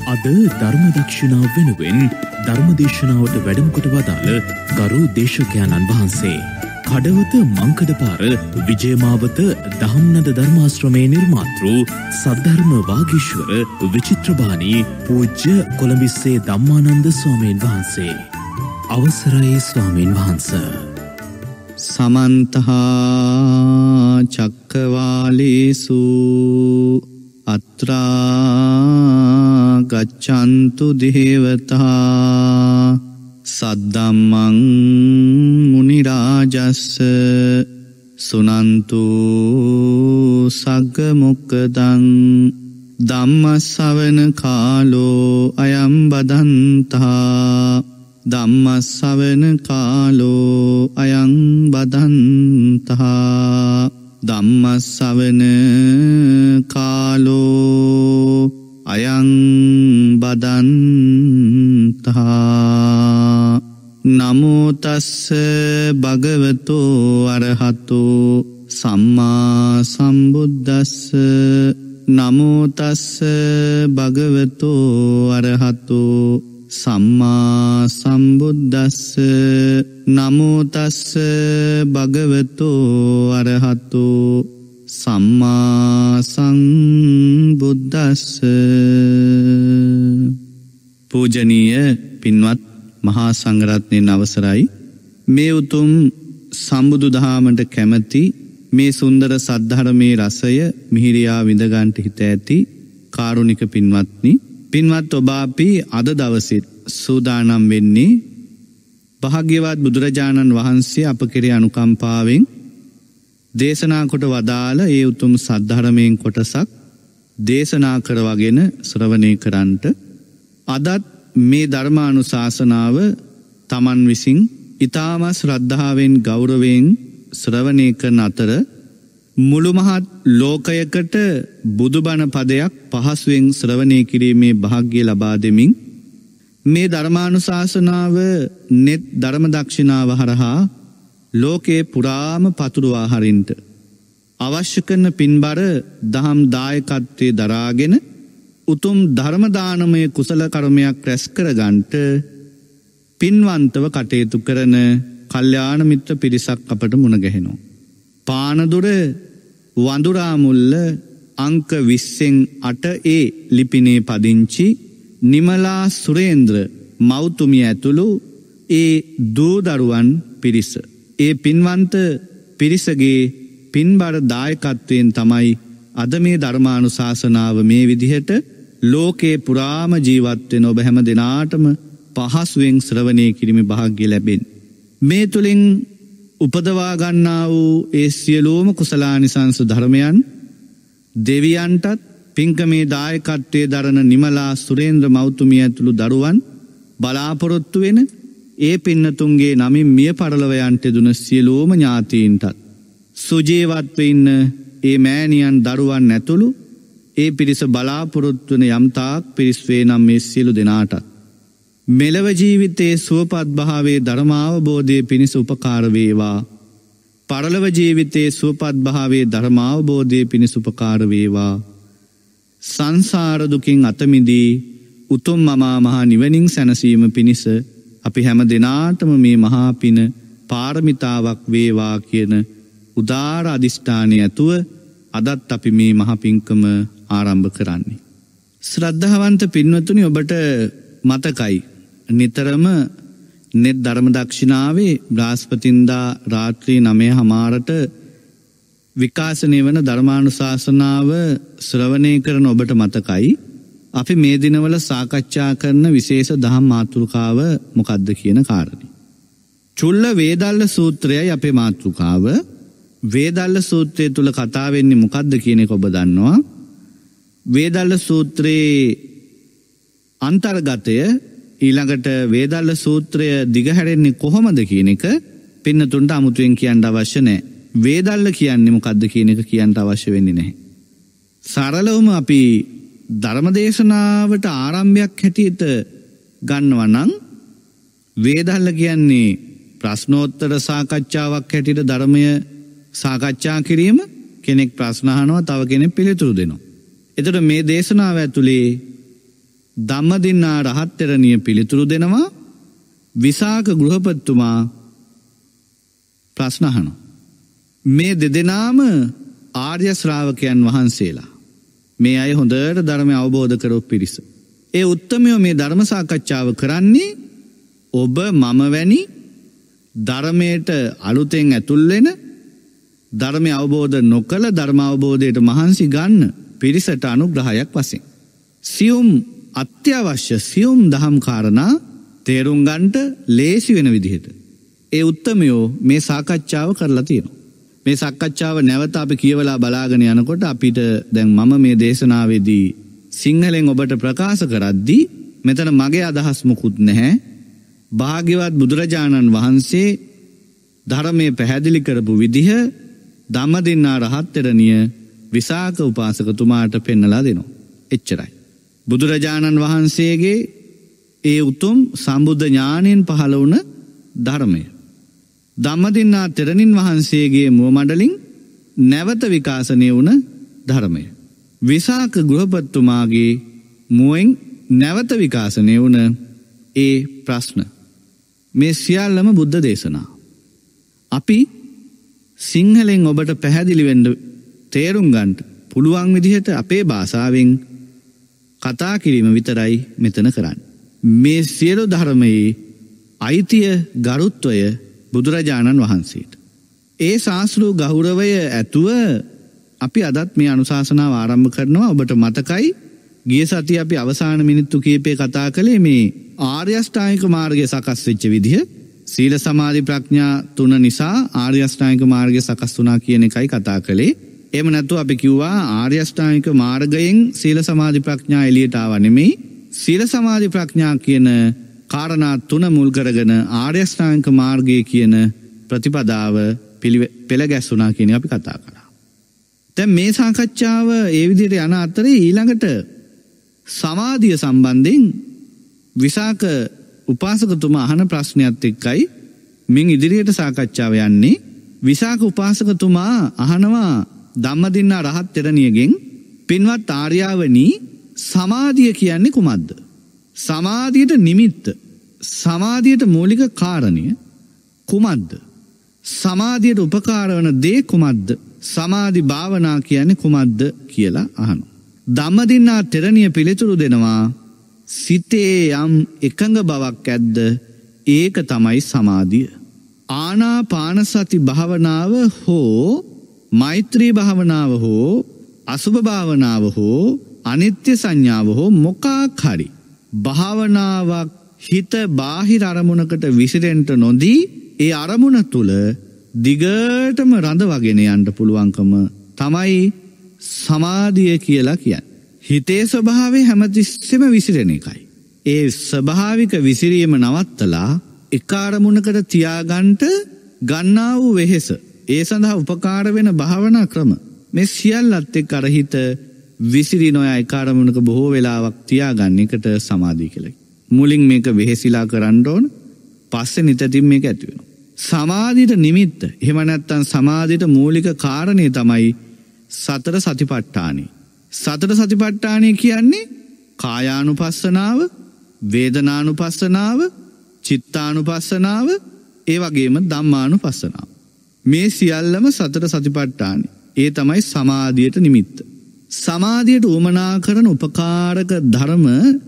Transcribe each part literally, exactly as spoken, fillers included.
අද ධර්ම දක්ෂිනාව වෙනුවෙන් ධර්මදේශනාවට වැඩම කොට වදාළ ගරු දේශකයන්න් වහන්සේ කඩවත මංකඩපාර විජයමාවත ධම්මනන්ද ධර්මාශ්‍රමයේ නිර්මාතෘ සද්ධර්ම වාගීශ්වර විචිත්‍රබාණී පූජ්‍ය කොළඹිස්සේ ධම්මානන්ද ස්වාමීන් වහන්සේ. අවසරයි ස්වාමීන් වහන්සේ. සමන්තහා චක්කවාලේසු අත්‍රා ගච්ඡන්තු දේවතා සද්දම්මං මුනි රාජස්ස සුනන්තු සග්ග මොක්ඛදං ධම්ම ශ්‍රවණ කාලෝ අයං බදන්තා ධම්ම ශ්‍රවණ කාලෝ අයං බදන්තා ධම්ම ශ්‍රවණ කාලෝ අයං බදන්තා. නමෝ තස්ස භගවතෝ අරහතෝ සම්මා සම්බුද්දස්ස. නමෝ තස්ස භගවතෝ අරහතෝ සම්මා සම්බුද්දස්ස. නමෝ තස්ස භගවතෝ අරහතෝ සම්මා සම්බුද්දස්ස. පූජනීය පින්වත් මහා සංඝරත්නයන් අවසරයි. මේ උතුම් සම්බුදු දහමට කැමැති මේ සුන්දර සද්ධර්මයේ රසය මිහිරියා විඳ ගන්නට හිත ඇති කාරුණික පින්වත්නි, පින්වත් ඔබ අපි අද දවසේ සූදානම් වෙන්නේ භාග්‍යවත් බුදුරජාණන් වහන්සේ අප කෙරේ අනුකම්පාවෙන් දේශනා කොට වදාළ ඒ උතුම් සද්ධර්මයෙන් කොටසක් දේශනා කරවගෙන ශ්‍රවණය කරන්ට. අදත් මේ ධර්මානුශාසනාව තමන් විසින් ඊටම ශ්‍රද්ධාවෙන් ගෞරවයෙන් ශ්‍රවණය කරන අතර මුළු මහත් ලෝකයකට බුදුබණ පදයක් පහසුවෙන් ශ්‍රවණය කිරීමේ වාසනාව ලබා දෙමින් මේ ධර්මානුශාසනාව නෙත් ධර්ම දක්ෂිනාව හරහා ලෝකේ පුරාම පතුරවා හරින්ට අවශ්‍ය කරන පින්බර දහම් දායකත්වයේ දරාගෙන උතුම් ධර්ම දානමය කුසල කර්මයක් රැස් කර ගන්නට පින්වන්තව කටයුතු කරන කල්යාණ මිත්‍ර පිරිසක් අපට මුණ ගැහෙනවා. පානදුර වඳුරා මුල්ල අංක විස්සෙන් අට ඒ ලිපිනේ පදිංචි නිමලා සුරේන්ද්‍ර මෞතුමිය ඇතුළු ඒ දූ දරුවන් පිරිස. ඒ පින්වන්ත පිරිසගේ පින්බර දායකත්වයෙන් තමයි අද මේ ධර්මානුශාසනාව මේ විදිහට ලෝකේ පුරාම ජීවත් වෙන ඔබ හැම දිනාටම පහසුවෙන් ශ්‍රවණය කිරීමේ වාසනාව ලැබෙන්නේ. මේ තුලින් උපදවා ගන්නා වූ ඒ සියලුම කුසලානිසංස ධර්මයන් දෙවියන්ටත් පින්කමේ දායකත්වයේ දරන නිමලා සුරේන්ද්‍ර මෞතුමිය ඇතුළු දරුවන් බලාපොරොත්තු වෙන ඒ පින්නතුන්ගේ නමින් මිය පරලොව යන්ට දුන සියලුම ඥාතීන්ටත් සුජීවත්ව ඉන්න ඒ මෑණියන් දරුවන් ඇතුළු ඒ පිරිස බලාපොරොත්තු වෙන යම්තාක් පිරිස් වේ නම් මේ සියලු දෙනාටත් මෙලව ජීවිතයේ සුවපත් භාවයේ ධර්මාවබෝධයේ පිණිස උපකාර වේවා. පරලොව ජීවිතයේ සුවපත් භාවයේ ධර්මාවබෝධයේ පිණිස උපකාර වේවා. සංසාර දුකින් අත මිදී උතුම් මමා මහ නිවනින් සැනසීම පිණිස අපි හැම දිනාටම මේ මහා පින පාරමිතාවක් වේවා කියන උදාර අදිෂ්ඨානය ඇතුව අදත් අපි මේ මහ පින්කම ආරම්භ කරන්නේ. ශ්‍රද්ධාවන්ත පින්වතුනි, ඔබට මතකයි නිතරම නෙත් ධර්ම දක්ෂිනාවේ බ්‍රහස්පතින්දා රාත්‍රී නවය හමාරට විකාශනය වන ධර්මානුශාසනාව ශ්‍රවණය කරන ඔබට මතකයි අපි මේ දිනවල සාකච්ඡා කරන විශේෂ දහම් මාතෘකාව මොකක්ද කියන කාරණේ. චුල්ල වේදල්ල සූත්‍රයයි අපේ මාතෘකාව. වේදල්ල සූත්‍රය තුල කතා වෙන්නේ මොකක්ද කියන එක ඔබ දන්නවා. වේදල්ල සූත්‍රයේ අන්තර්ගතය ඊළඟට වේදල්ල සූත්‍රය දිගහැරෙන්නේ කොහොමද කියන එක පින්නතුන්ට අමුතුවෙන් කියන්න අවශ්‍ය නැහැ. වේදල්ල කියන්නේ මොකක්ද කියන එක කියන්න අවශ්‍ය වෙන්නේ නැහැ. සරලවම අපි ධර්මදේශනාවට ආරම්භයක් හැටියට ගන්නවා නම් වේදල්ල කියන්නේ ප්‍රශ්නෝත්තර සාකච්ඡාවක් හැටියට ධර්මය සාකච්ඡා කිරීම. කෙනෙක් ප්‍රශ්න අහනවා, තව කෙනෙක් පිළිතුරු දෙනවා. එතකොට මේ දේශනාව ඇතුලේ ධම්මදින්නා රහත් තෙරණිය පිළිතුරු දෙනවා. විසාක ගෘහපතිතුමා ප්‍රශ්න අහනවා. මේ දෙදෙනාම ආර්ය ශ්‍රාවකයන් වහන්සේලා. මේ අය හොඳට ධර්මය අවබෝධ කරපු පිරිස. ඒ උත්තමයෝ මේ ධර්ම සාකච්ඡාව කරන්නේ ඔබ මම වැනි ධර්මයට අලුතෙන් ඇතුල් වෙන ධර්මය අවබෝධ නොකළ ධර්ම අවබෝධයට මහන්සි ගන්න පිරිසට අනුග්‍රහයක් වශයෙන්. සියුම් අත්‍යවශ්‍ය සියුම් දහම් කාරණා තේරුම් ගන්නට ලේසි වෙන විදිහට ඒ උත්තමයෝ මේ සාකච්ඡාව කරලා තියෙනවා. මේ සාකච්ඡාව නැවත අපි කියවලා බලාගෙන යනකොට අපිට දැන් මම මේ දේශනාවේදී සිංහලෙන් ඔබට ප්‍රකාශ කරද්දී මෙතන මගේ අදහස් මොකුත් නැහැ. භාග්‍යවත් බුදුරජාණන් වහන්සේ ධර්මයේ පැහැදිලි කරපු විදිහ ධම්මදින්නා රහත් තෙරණිය විසාක උපාසකතුමාට පෙන්නලා දෙනවා. එච්චරයි. බුදුරජාණන් වහන්සේගේ ඒ උතුම් සම්බුද්ධ ඥාණයෙන් පහළ වුණ ධර්මය. ධම්මදින්නා තෙරණින් වහන්සේගේ මුව මඩලින් නැවත විකාශනය වුණ ධර්මය. විසාක ගෘහපතිතුමාගේ මුවෙන් නැවත විකාශනය වුණ ඒ ප්‍රශ්න. මේ සියල්ලම බුද්ධ දේශනා. අපි සිංහලෙන් ඔබට පැහැදිලි වෙන්න තේරුම් ගන්නට පුළුවන් විදිහට අපේ භාෂාවෙන් කතා කිරීම විතරයි මෙතන කරන්නේ. මේ සියලු ධර්මයේ අයිතිය ගරුත්වය බුදුරජාණන් වහන්සේට. ඒ ශාස්ත්‍රීය ගෞරවය ඇතුව අපි අදත් මේ අනුශාසනාව ආරම්භ කරනවා. ඔබට මතකයි ගිය සතියේ අපි අවසාන මිනිත්තු කීපේ කතා කළේ මේ ආර්ය අෂ්ටාංගික මාර්ගය සකස් වෙච්ච විදිහ. සීල සමාධි ප්‍රඥා තුන නිසා ආර්ය අෂ්ටාංගික මාර්ගය සකස් වුණා කියන එකයි කතා කළේ. එහෙම නැත්නම් අපි කිව්වා ආර්ය අෂ්ටාංගික මාර්ගයෙන් සීල සමාධි ප්‍රඥා එළියට ආව නෙමෙයි. සීල සමාධි ප්‍රඥා කියන කාරණා තුන මුල් කරගෙන ආර්ය අෂ්ටාංගික මාර්ගය කියන ප්‍රතිපදාව පෙළ ගැස්සුණා කියන එක අපි කතා කළා. දැන් මේ සාකච්ඡාව ඒ විදිහට යන අතරේ ඊළඟට සමාධිය සම්බන්ධයෙන් විසාක උපාසකතුමා අහන ප්‍රශ්නයත් එක්කයි මින් ඉදිරියට සාකච්ඡාව යන්නේ. විසාක උපාසකතුමා අහනවා ධම්මදින්නා රහත් තෙරණියගෙන්, පින්වත් ආර්යාවනි, සමාධිය කියන්නේ කුමක්ද? සමාධියට නිමිත්ත, සමාධියට මූලික කාරණය කුමක්ද? සමාධියට උපකාර වන දේ කුමක්ද? සමාධි භාවනා කියන්නේ කුමක්ද කියලා අහනවා. ධම්මදින්නා තෙරණිය පිළිතුරු දෙනවා, සිතේ යම් එකඟ බවක් ඇද්ද ඒක තමයි සමාධිය. ආනාපාන සති භාවනාව හෝ මෛත්‍රී භාවනාව හෝ අසුභ භාවනාව හෝ අනිත්‍ය සංඥාව හෝ මොකක් හරි භාවනාවක් හිත බාහිර අරමුණකට විසිරෙන්න නොදී ඒ අරමුණ තුල දිගටම රඳවගෙන යන්න පුළුවන්කම තමයි සමාධිය කියලා කියන්නේ. හිතේ ස්වභාවය හැමතිස්සෙම විසිරෙන එකයි. ඒ ස්වභාවික විසිරීම නවත්තලා එක අරමුණකට තියාගන්නට ගන්නා වූ වෙහෙස, ඒ සඳහා උපකාර වෙන භාවනා ක්‍රම, මේ සියල්ලත් එක්ක අර හිත විසිරී නොයා එක අරමුණක බොහෝ වෙලාවක් තියාගන්න එකට සමාධිය කියලා. මුලින් මේක වෙහෙසිලා කරන්න ඕන, පස්සේ නිතතින් මේක ඇති වෙනවා. සමාධියට නිමිත්ත, එහෙම නැත්නම් සමාධියට මූලික කාරණේ තමයි සතර සතිපට්ඨානෙ. සතර සතිපට්ඨානය කියන්නේ කායානුපස්සනාව, වේදනානුපස්සනාව, චිත්තානුපස්සනාව, ඒ වගේම ධම්මානුපස්සනාව. මේ සියල්ලම සතර සතිපට්ඨානයි. ඒ තමයි සමාධියට නිමිත්ත. සමාධියට උවමනා කරන උපකාරක ධර්ම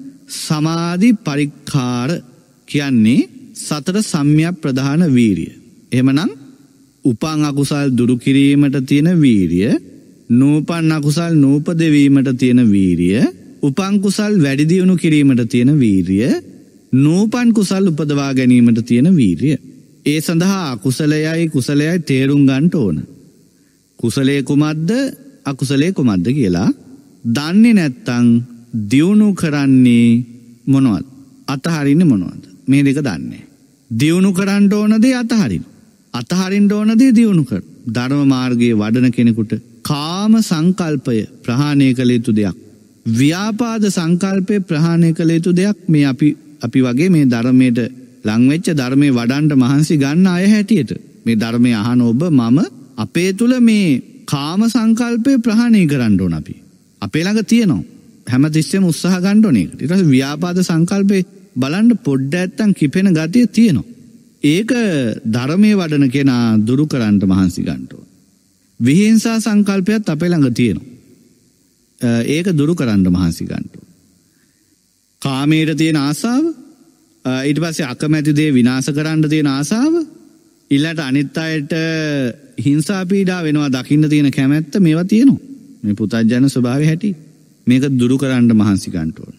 සමාධි පරික්ඛාර කියන්නේ සතර සම්‍යක් ප්‍රධාන වීරිය. එහෙමනම් උපං අකුසල් දුරු කිරීමට තියෙන වීරිය, නූපන් අකුසල් නූපදවීමට තියෙන වීරිය, උපං කුසල් වැඩි දියුණු කිරීමට තියෙන වීරිය, නූපන් කුසල් උපදවා ගැනීමට තියෙන වීරිය. ඒ සඳහා අකුසලයයි කුසලයයි තේරුම් ගන්න ඕන. කුසලයේ කුමක්ද අකුසලයේ කුමක්ද කියලා දන්නේ නැත්නම් දියුණු කරන්නේ මොනවද? අතහරින්නේ මොනවද? මේ දෙක දන්නේ. දියුණු කරන්න ඕන දේ අතහරින්න. අතහරින්න ඕන දේ දියුණු කර. ධර්ම මාර්ගයේ වඩන කෙනෙකුට කාම සංකල්පය ප්‍රහාණය කළ යුතු දෙයක්. ව්‍යාපාද සංකල්පය ප්‍රහාණය කළ යුතු දෙයක්. මේ අපි අපි වගේ මේ ධර්මයට ලං වෙච්ච ධර්මයේ වඩන්න මහන්සි ගන්න අය හැටියට මේ ධර්මයේ අහන ඔබ මම අපේ තුල මේ කාම සංකල්පය ප්‍රහාණය කරන්න ඕන. අපි අපේ ළඟ තියෙනවා. හැමතිස්සෙම උත්සාහ ගන්න ඕනේ. ඊට පස්සේ ව්‍යාපාද සංකල්පේ බලන්න පොඩ්ඩක් නැත්තම් කිපෙන ගතිය තියෙනවා. ඒක ධර්මයේ වඩන කෙනා දුරු කරන්න මහන්සි ගන්න ඕන. විහිංසා සංකල්පයත් අපේ ළඟ තියෙනවා. ඒක දුරු කරන්න මහන්සි ගන්න ඕන. කාමයට තියෙන ආසාව, ඊට පස්සේ අකමැති දේ විනාශ කරන්න තියෙන ආසාව, ඊළඟට අනිත් අයට හිංසා පීඩා වෙනවා දකින්න තියෙන කැමැත්ත, මේවා තියෙනවා. මේ පුතත්ජන ස්වභාවය හැටි මේක දුරු කරන්න මහන්සි ගන්න ඕන.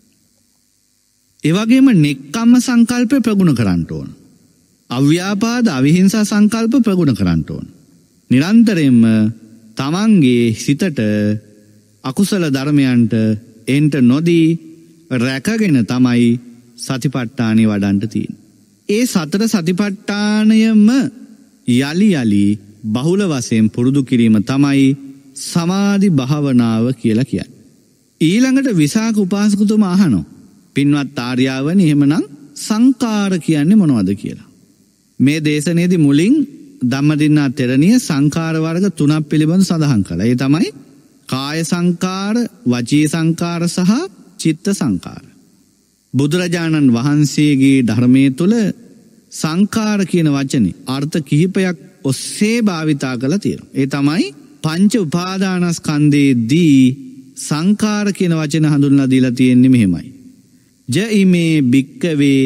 ඒ වගේම නෙක්ඛම්ම සංකල්ප ප්‍රගුණ කරන්න ඕන. අව්‍යාපාද අවිහිංසා සංකල්ප ප්‍රගුණ කරන්න ඕන. නිරන්තරයෙන්ම තමන්ගේ සිතට අකුසල ධර්මයන්ට එන්ට නොදී රැකගෙන තමයි සතිපට්ඨානෙ වඩන්න තියෙන්නේ. ඒ සතර සතිපට්ඨානයම යලි යලි බහුල වශයෙන් පුරුදු කිරීම තමයි සමාධි භාවනාව කියලා කියන්නේ. ඊළඟට විසාක උපාසකතුමා අහනවා, පින්වත් ආර්යාවනි එහෙමනම් සංකාර කියන්නේ මොනවද කියලා. මේ දේශනයේදී මුලින් ධම්මදින්නා තෙරණිය සංකාර වර්ග තුනක් පිළිබඳව සඳහන් කළා. ඒ තමයි කාය සංකාර, වචී සංකාර සහ චිත්ත සංකාර. බුදුරජාණන් වහන්සේගේ ධර්මයේ තුල සංකාර කියන වචනේ අර්ථ කිහිපයක් ඔස්සේ භාවිතා කරලා තියෙනවා. ඒ තමයි පංච උපාදානස්කන්ධයේදී සංකාර කියන වචන හඳුන්වලා දීලා තියෙන්නේ මෙහෙමයි. ජ ඉමේ භික්කවේ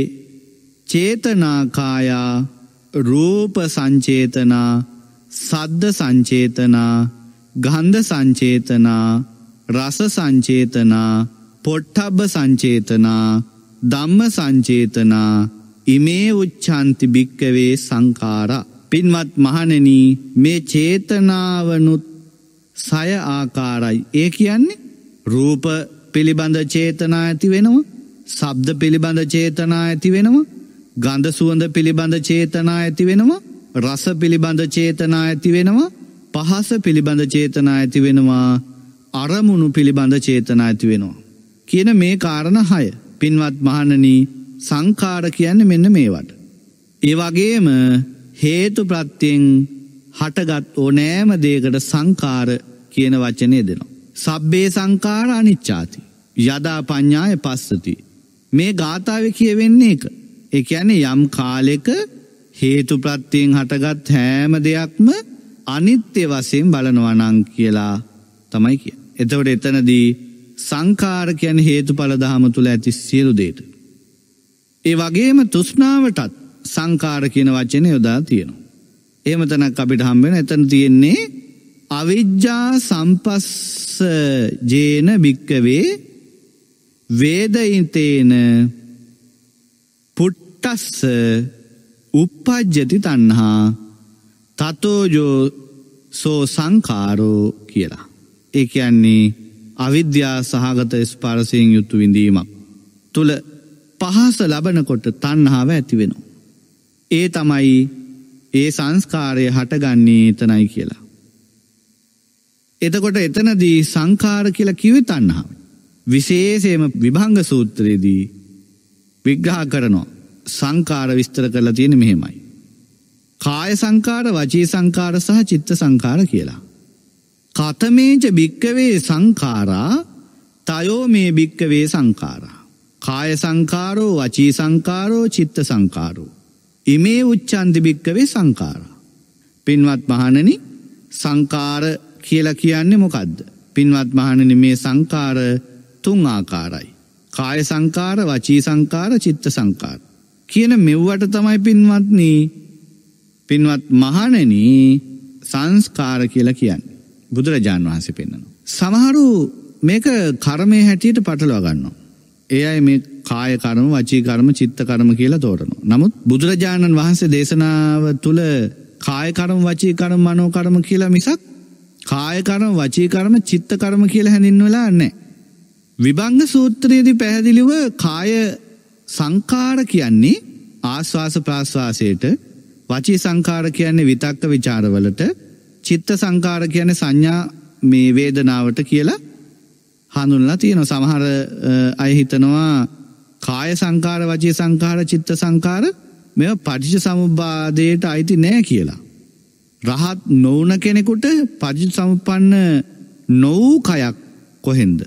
චේතනා කායා රූප සංචේතනා, සද්ද සංචේතනා, ගන්ධ සංචේතනා, රස සංචේතනා, පොට්ටබ්බ සංචේතනා, ධම්ම සංචේතනා, ඉමේ උච්ඡන්ති භික්කවේ සංඛාරා. පින්වත් මහණෙනි, මේ චේතනාවනුත් සය ආකාරයි. ඒ කියන්නේ රූප පිළිබඳ චේතනා ඇති වෙනවා, ශබ්ද පිළිබඳ චේතනා ඇති වෙනවා, ගන්ධ සුවඳ පිළිබඳ චේතනා ඇති වෙනවා, රස පිළිබඳ චේතනා ඇති වෙනවා, පහස පිළිබඳ චේතනා ඇති වෙනවා, අරමුණු පිළිබඳ චේතනා ඇති වෙනවා කියන මේ කාරණා හය. පින්වත් මහණනි, සංඛාර කියන්නේ මෙන්න මේවට. ඒ වගේම හේතු ප්‍රත්‍යයෙන් හටගත් ඕනෑම දෙයකට සංඛාර කියන වචනේ දෙනවා. සබ්බේ සංඛාර අනිච්චාති යදා පඤ්ඤාය පස්සති. මේ ගාථාවේ කියවෙන්නේ ඒක. ඒ කියන්නේ යම් කාලයක හේතු ප්‍රත්‍යයෙන් හටගත් හැම දෙයක්ම අනිත්‍ය වශයෙන් බලනවා නම් කියලා තමයි කියන්නේ. එතකොට එතනදී සංඛාර කියන්නේ හේතුඵල ධහම තුල ඇති සියලු දේට. ඒ වගේම තෘෂ්ණාවටත් සංඛාර කියන වචනේ යොදා තියෙනවා. එහෙම තැනක් අපිට හම්බ වෙන. එතන තියෙන්නේ අවිජ්ජා සම්පස්ස ජේන භික්කවේ වේදිතේන පුට්ටස්ස උප්පජ්ජති තණ්හා තතෝජෝ සෝ සංඛාරෝ කියලා. ඒ කියන්නේ අවිද්‍යා සහගත ස්පර්ශයෙන් යුතු විඳීමක් තුල පහස ලබනකොට තණ්හාව ඇති වෙනවා. ඒ තමයි ඒ සංස්කාරය හටගන්නේ එතනයි කියලා. එතකොට එතනදී සංඛාර කියලා කිව්වේ තණ්හාව. විශේෂයෙන්ම විභංග සූත්‍රයේදී විග්‍රහ කරනවා. සංඛාර විස්තර කරලා තියෙන්නේ මෙහෙමයි. කාය සංඛාර, වචී සංඛාර සහ චිත්ත සංඛාර කියලා. කතමේච භික්කවේ සංඛාරා තයෝ මේ භික්කවේ සංඛාරා. කාය සංඛාරෝ, වචී සංඛාරෝ, චිත්ත සංඛාරෝ ඉමේ උච්ඡන්ති භික්කවේ සංඛාරා. පින්වත් මහණෙනි, සංඛාර කියලා කියන්නේ මොකද්ද? පින්වත් මහණෙනි, මේ සංඛාර තුන් ආකාරයි. කාය සංඛාර, වචී සංඛාර, චිත්ත සංඛාර කියන මෙව්වට තමයි පින්වත්නි, පින්වත් මහණෙනි සංස්කාර කියලා කියන්නේ. බුදුරජාන් වහන්සේ පෙන්නනවා. සමහරු මේක කර්මයේ හැටියට පටලවා ගන්නවා. ඒ අය මේ කාය කර්ම, වචී කර්ම, චිත්ත කර්ම කියලා තෝරනවා. නමුත් බුදුරජාණන් වහන්සේ දේශනාව තුළ කාය කර්ම, වචී කර්ම, මනෝ කර්ම කියලා මිසක් කාය කර්ම, වචී කර්ම, චිත්ත කර්ම කියලා හැඳින්වලා නැහැ. විභංග සූත්‍රයේදී පැහැදිලිව කාය සංඛාර කියන්නේ ආස්වාස ප්‍රාස්වාසයට, වචී සංඛාර කියන්නේ විතක්ක ਵਿਚාරවලට, චිත්ත සංඛාර කියන්නේ සංඥා මේ වේදනාවට කියලා හඳුන්වලා තියෙනවා. සමහර අය හිතනවා කාය සංඛාර, වචී සංඛාර, චිත්ත සංඛාර මේවා පටිච්ච සමුප්පාදයට අයිති නෑ කියලා. රහත් නොවුන කෙනෙකුට පටිච්ච සමුප්පන්න නොවූ කයක් කොහෙන්ද?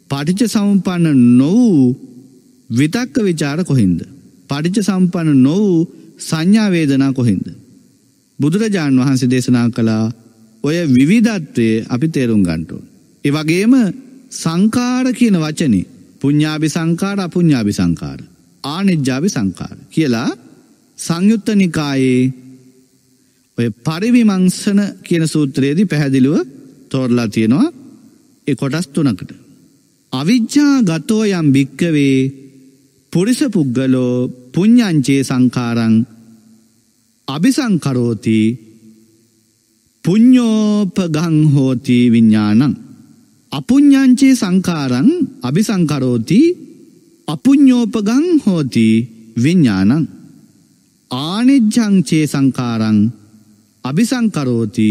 පටිච්ච සමුප්පන්න නොවූ විතක්ක ਵਿਚාර කොහින්ද? පටිච්ච සමුප්පන්න නොවූ සංඥා වේදනා කොහින්ද? බුදුරජාණන් වහන්සේ දේශනා කළා ඔය විවිධත්වය අපි තේරුම් ගන්න ඕන. ඒ වගේම සංකාර කියන වචනේ පුඤ්ඤාභි සංකාර අපුඤ්ඤාභි සංකාර ආනිජ්ජාභි සංකාර කියලා සංයුත්ත නිකායේ ඔය පරිවිමංශන කියන සූත්‍රයේදී පැහැදිලිව තෝරලා තියෙනවා ඒ කොටස් තුනකට. අවිජ්ජා ගතෝ යම් භික්කවේ පුරිස පුග්ගලෝ පුඤ්ඤංචේ සංකාරං අபிසංකරෝති පුඤ්ඤෝපගං හෝති විඥානං අපුඤ්ඤංචේ සංකාරං අபிසංකරෝති අපුඤ්ඤෝපගං හෝති විඥානං ආනිජ්ජංචේ සංකාරං අபிසංකරෝති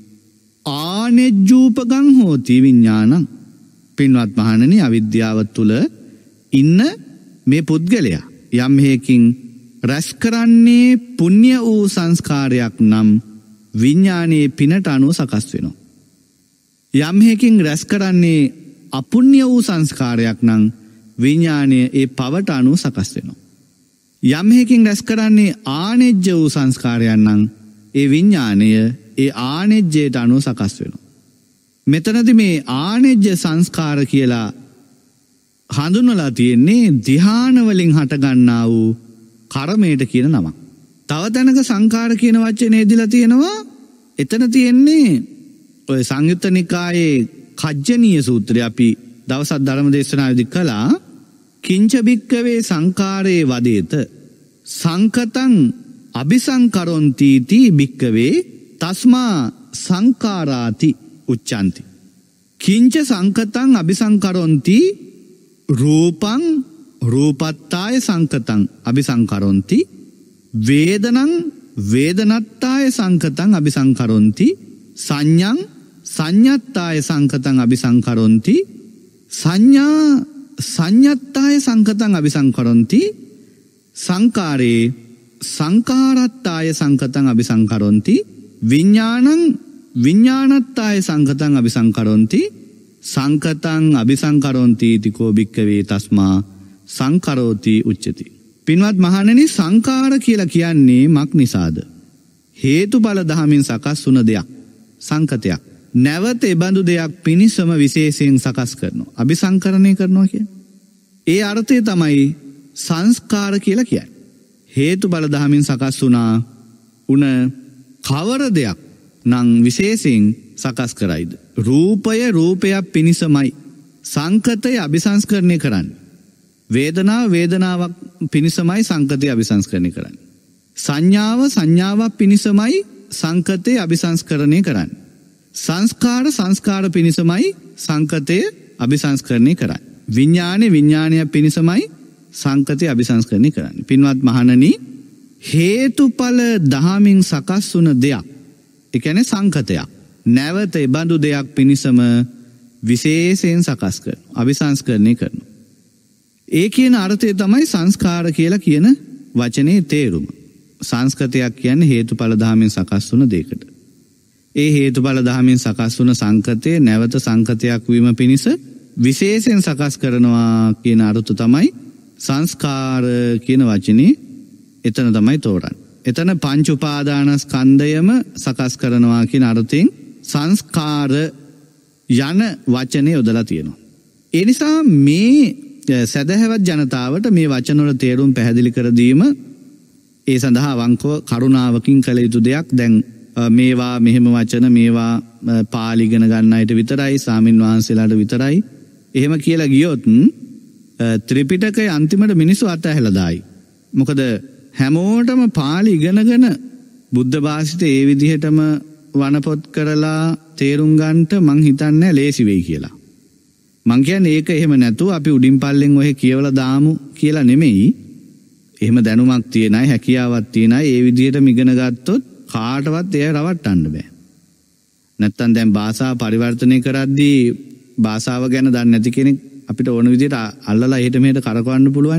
ආනෙජ්ජූපගං හෝති විඥානං. පින්වත් මහණෙනි, අවිද්‍යාව තුල ඉන්න මේ පුද්ගලයා යම් හේකින් රැස් කරන්නේ පුණ්‍ය වූ සංස්කාරයක් නම් විඥානයේ පිනට අනුව සකස් වෙනවා. යම් හේකින් රැස් කරන්නේ අපුණ්‍ය වූ සංස්කාරයක් නම් විඥානය ඒ පවට අනුව සකස් වෙනවා. යම් හේකින් රැස් කරන්නේ ආනෙජ්‍ය වූ සංස්කාරයක් නම් ඒ විඥානය ඒ ආනෙජ්‍යයට අනුව සකස් වෙනවා. මෙතනදි මේ ආනෙජ්‍ය සංස්කාර කියලා හඳුන්වලා තියෙන්නේ ධ්‍යාන වලින් හටගන්නා වූ කර්මයට කියන නමක්. තව තැනක සංකාර කියන වචනේ දීලා තියෙනවා. එතන තියෙන්නේ ඔය සංයුත්ත නිකායේ කජ්ජනීය සූත්‍රය අපි දවසක් ධර්ම දේශනාවේදී කළා. කිංච බික්කවේ සංකාරේ වදේත සංකතං අபிසංකරොන්ති තී බික්කවේ තස්මා සංකාරාති උච්චන්ති. කිංච සංකතං අபிසංකරොන්ති රූපං රූපත්තාය සංකතං අபிසංකරොන්ති වේදනං වේදනත්තාය සංකතං අபிසංකරොන්ති සංඥං සංඤත්තාය සංකතං අபிසංකරොන්ති සංඥා සංඤත්තාය සංකතං අபிසංකරොන්ති සංකාරේ සංකාරත්තාය සංකතං අபிසංකරොන්ති විඥානං විඥානත්තාය සංකතං අபிසංකරොන්ති සංකතං අபிසංකරොන්ති තිකෝ භික්කවේ තස්මා සංකරෝති උච්චති. පින්වත් මහණෙනි, සංකාර කියලා කියන්නේ මක් නිසාද? හේතුඵල ධමයෙන් සකස් වුණ දෙයක්, සංකතයක්. නැවත එබඳු දෙයක් පිණිසම විශේෂයෙන් සකස් කරනවා. අபிසංකරණය කරනවා කියන්නේ. ඒ අර්ථය තමයි සංස්කාර කියලා කියන්නේ. හේතුඵල ධමයෙන් සකස් වුණා උන කවර දෙයක් නම් විශේෂයෙන් සකස් කරයිද? රූපය රූපයක් පිණිසමයි සංකතය අபிසංස්කරණය කරන්නේ. වේදනාව වේදනාවක් පිණිසමයි සංකතය අபிසංස්කරණය කරන්නේ. සංඥාව සංඥාවක් පිණිසමයි සංකතය අபிසංස්කරණය කරන්නේ. සංස්කාර සංස්කාර පිණිසමයි සංකතය අபிසංස්කරණය කරන්නේ. විඥානේ විඥානය පිණිසමයි සංකතය අபிසංස්කරණය කරන්නේ. පින්වත් මහණනි, හේතුඵල ධමයෙන් සකස් වුණ දෙයක්, ඒ කියන්නේ සංකතයක්, නැවත එබඳු දෙයක් පිණිසම විශේෂයෙන් සකස් කරනවා, අபிසංස්කරණය කරනවා. ඒ කියන අර්ථය තමයි සංස්කාර කියලා කියන වචනේ තේරුම. සංස්කතයක් කියන්නේ හේතුඵල ධමයෙන් සකස් වුණ දෙයකට. ඒ හේතුඵල ධමයෙන් සකස් වුණ සංකතය නැවත සංකතයක් වීම පිණිස විශේෂයෙන් සකස් කරනවා කියන අර්ථය තමයි සංස්කාර කියන වචනේ එතන තමයි තෝරන්නේ. එතන පංච උපාදානස්කන්ධයම සකස් කරනවා කියන අර්ථයෙන් සංස්කාර යන වචනේ යොදලා තියෙනවා. ඒ නිසා මේ සදහවත් ජනතාවට මේ වචනවල තේරුම් පැහැදිලි කර දීම ඒ සඳහා අවංකව කරුණාවකින් කළ යුතු දෙයක්. දැන් මේවා මෙහෙම වචන මේවා පාලි ඉගෙන ගන්න අයට විතරයි, සාමින් වහන්සේලාට විතරයි එහෙම කියලා ගියොත් ත්‍රිපිටකයේ අන්තිමට මිනිස්සු අතහැරලා දායි. මොකද හැමෝටම පාලි ඉගෙනගෙන බුද්ධ භාෂිත ඒ විදිහටම වනපොත් කරලා තේරුම් ගන්නට මං හිතන්නේ ලේසි වෙයි කියලා. මං කියන්නේ ඒක එහෙම නැතුව අපි උඩින් පල්ලෙන් ඔහෙ කියවලා දාමු කියලා නෙමෙයි. එහෙම දැනුමක් තියන අය, හැකියාවක් තියන අය ඒ විදිහටම ඉගෙන ගත්තොත් කාටවත් එය රවට්ටන්න බෑ. නැත්තම් දැන් භාෂාව පරිවර්තනය කරද්දී භාෂාව ගැන දන්නේ නැති කෙනෙක් අපිට ඕන විදිහට අල්ලලා එහෙට මෙහෙට කරකවන්න පුළුවන්.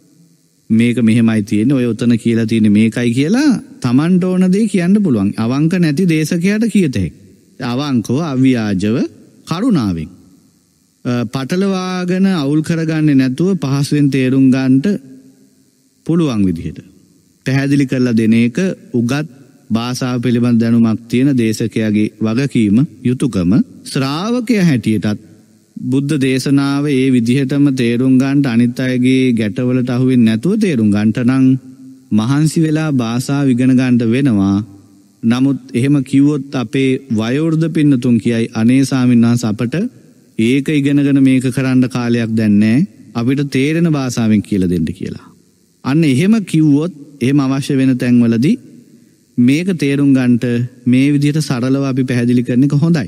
මේක මෙහෙමයි තියෙන්නේ, ඔය උතන කියලා තියෙන්නේ මේකයි කියලා Tamanට ඕන දේ කියන්න පුළුවන්. අවංක නැති දේශකයාට කියත හැකියි. අවංකව අව්‍යාජව කරුණාවෙන්. පටලවාගෙන අවුල් කරගන්නේ නැතුව පහසුවෙන් තේරුම් ගන්නට පුළුවන් විදිහට පැහැදිලි කරලා දෙන එක උගත් භාෂාව පිළිබඳ දැනුමක් තියෙන දේශකයාගේ වගකීම යුතුයකම ශ්‍රාවකයා හැටියටත් බුද්ධ දේශනාව ඒ විදිහටම තේරුම් ගන්නට අනිත් අයගේ ගැටවලට අහු වෙන්නේ නැතුව තේරුම් ගන්නට නම් මහන්සි වෙලා භාෂාව ඉගෙන ගන්නට වෙනවා. නමුත් එහෙම කිව්වොත් අපේ වයෝවෘද්ධ පින්නතුන් කියයි අනේ ස්වාමීන් වහන්සේ අපට ඒක ඉගෙනගෙන මේක කරන්න කාලයක් දැන් නැහැ. අපිට තේරෙන භාෂාවෙන් කියලා දෙන්න කියලා. අන්න එහෙම කිව්වොත් එහෙම අවශ්‍ය වෙන තැන්වලදී මේක තේරුම් ගන්නට මේ විදිහට සරලව අපි පැහැදිලි කරන එක හොඳයි.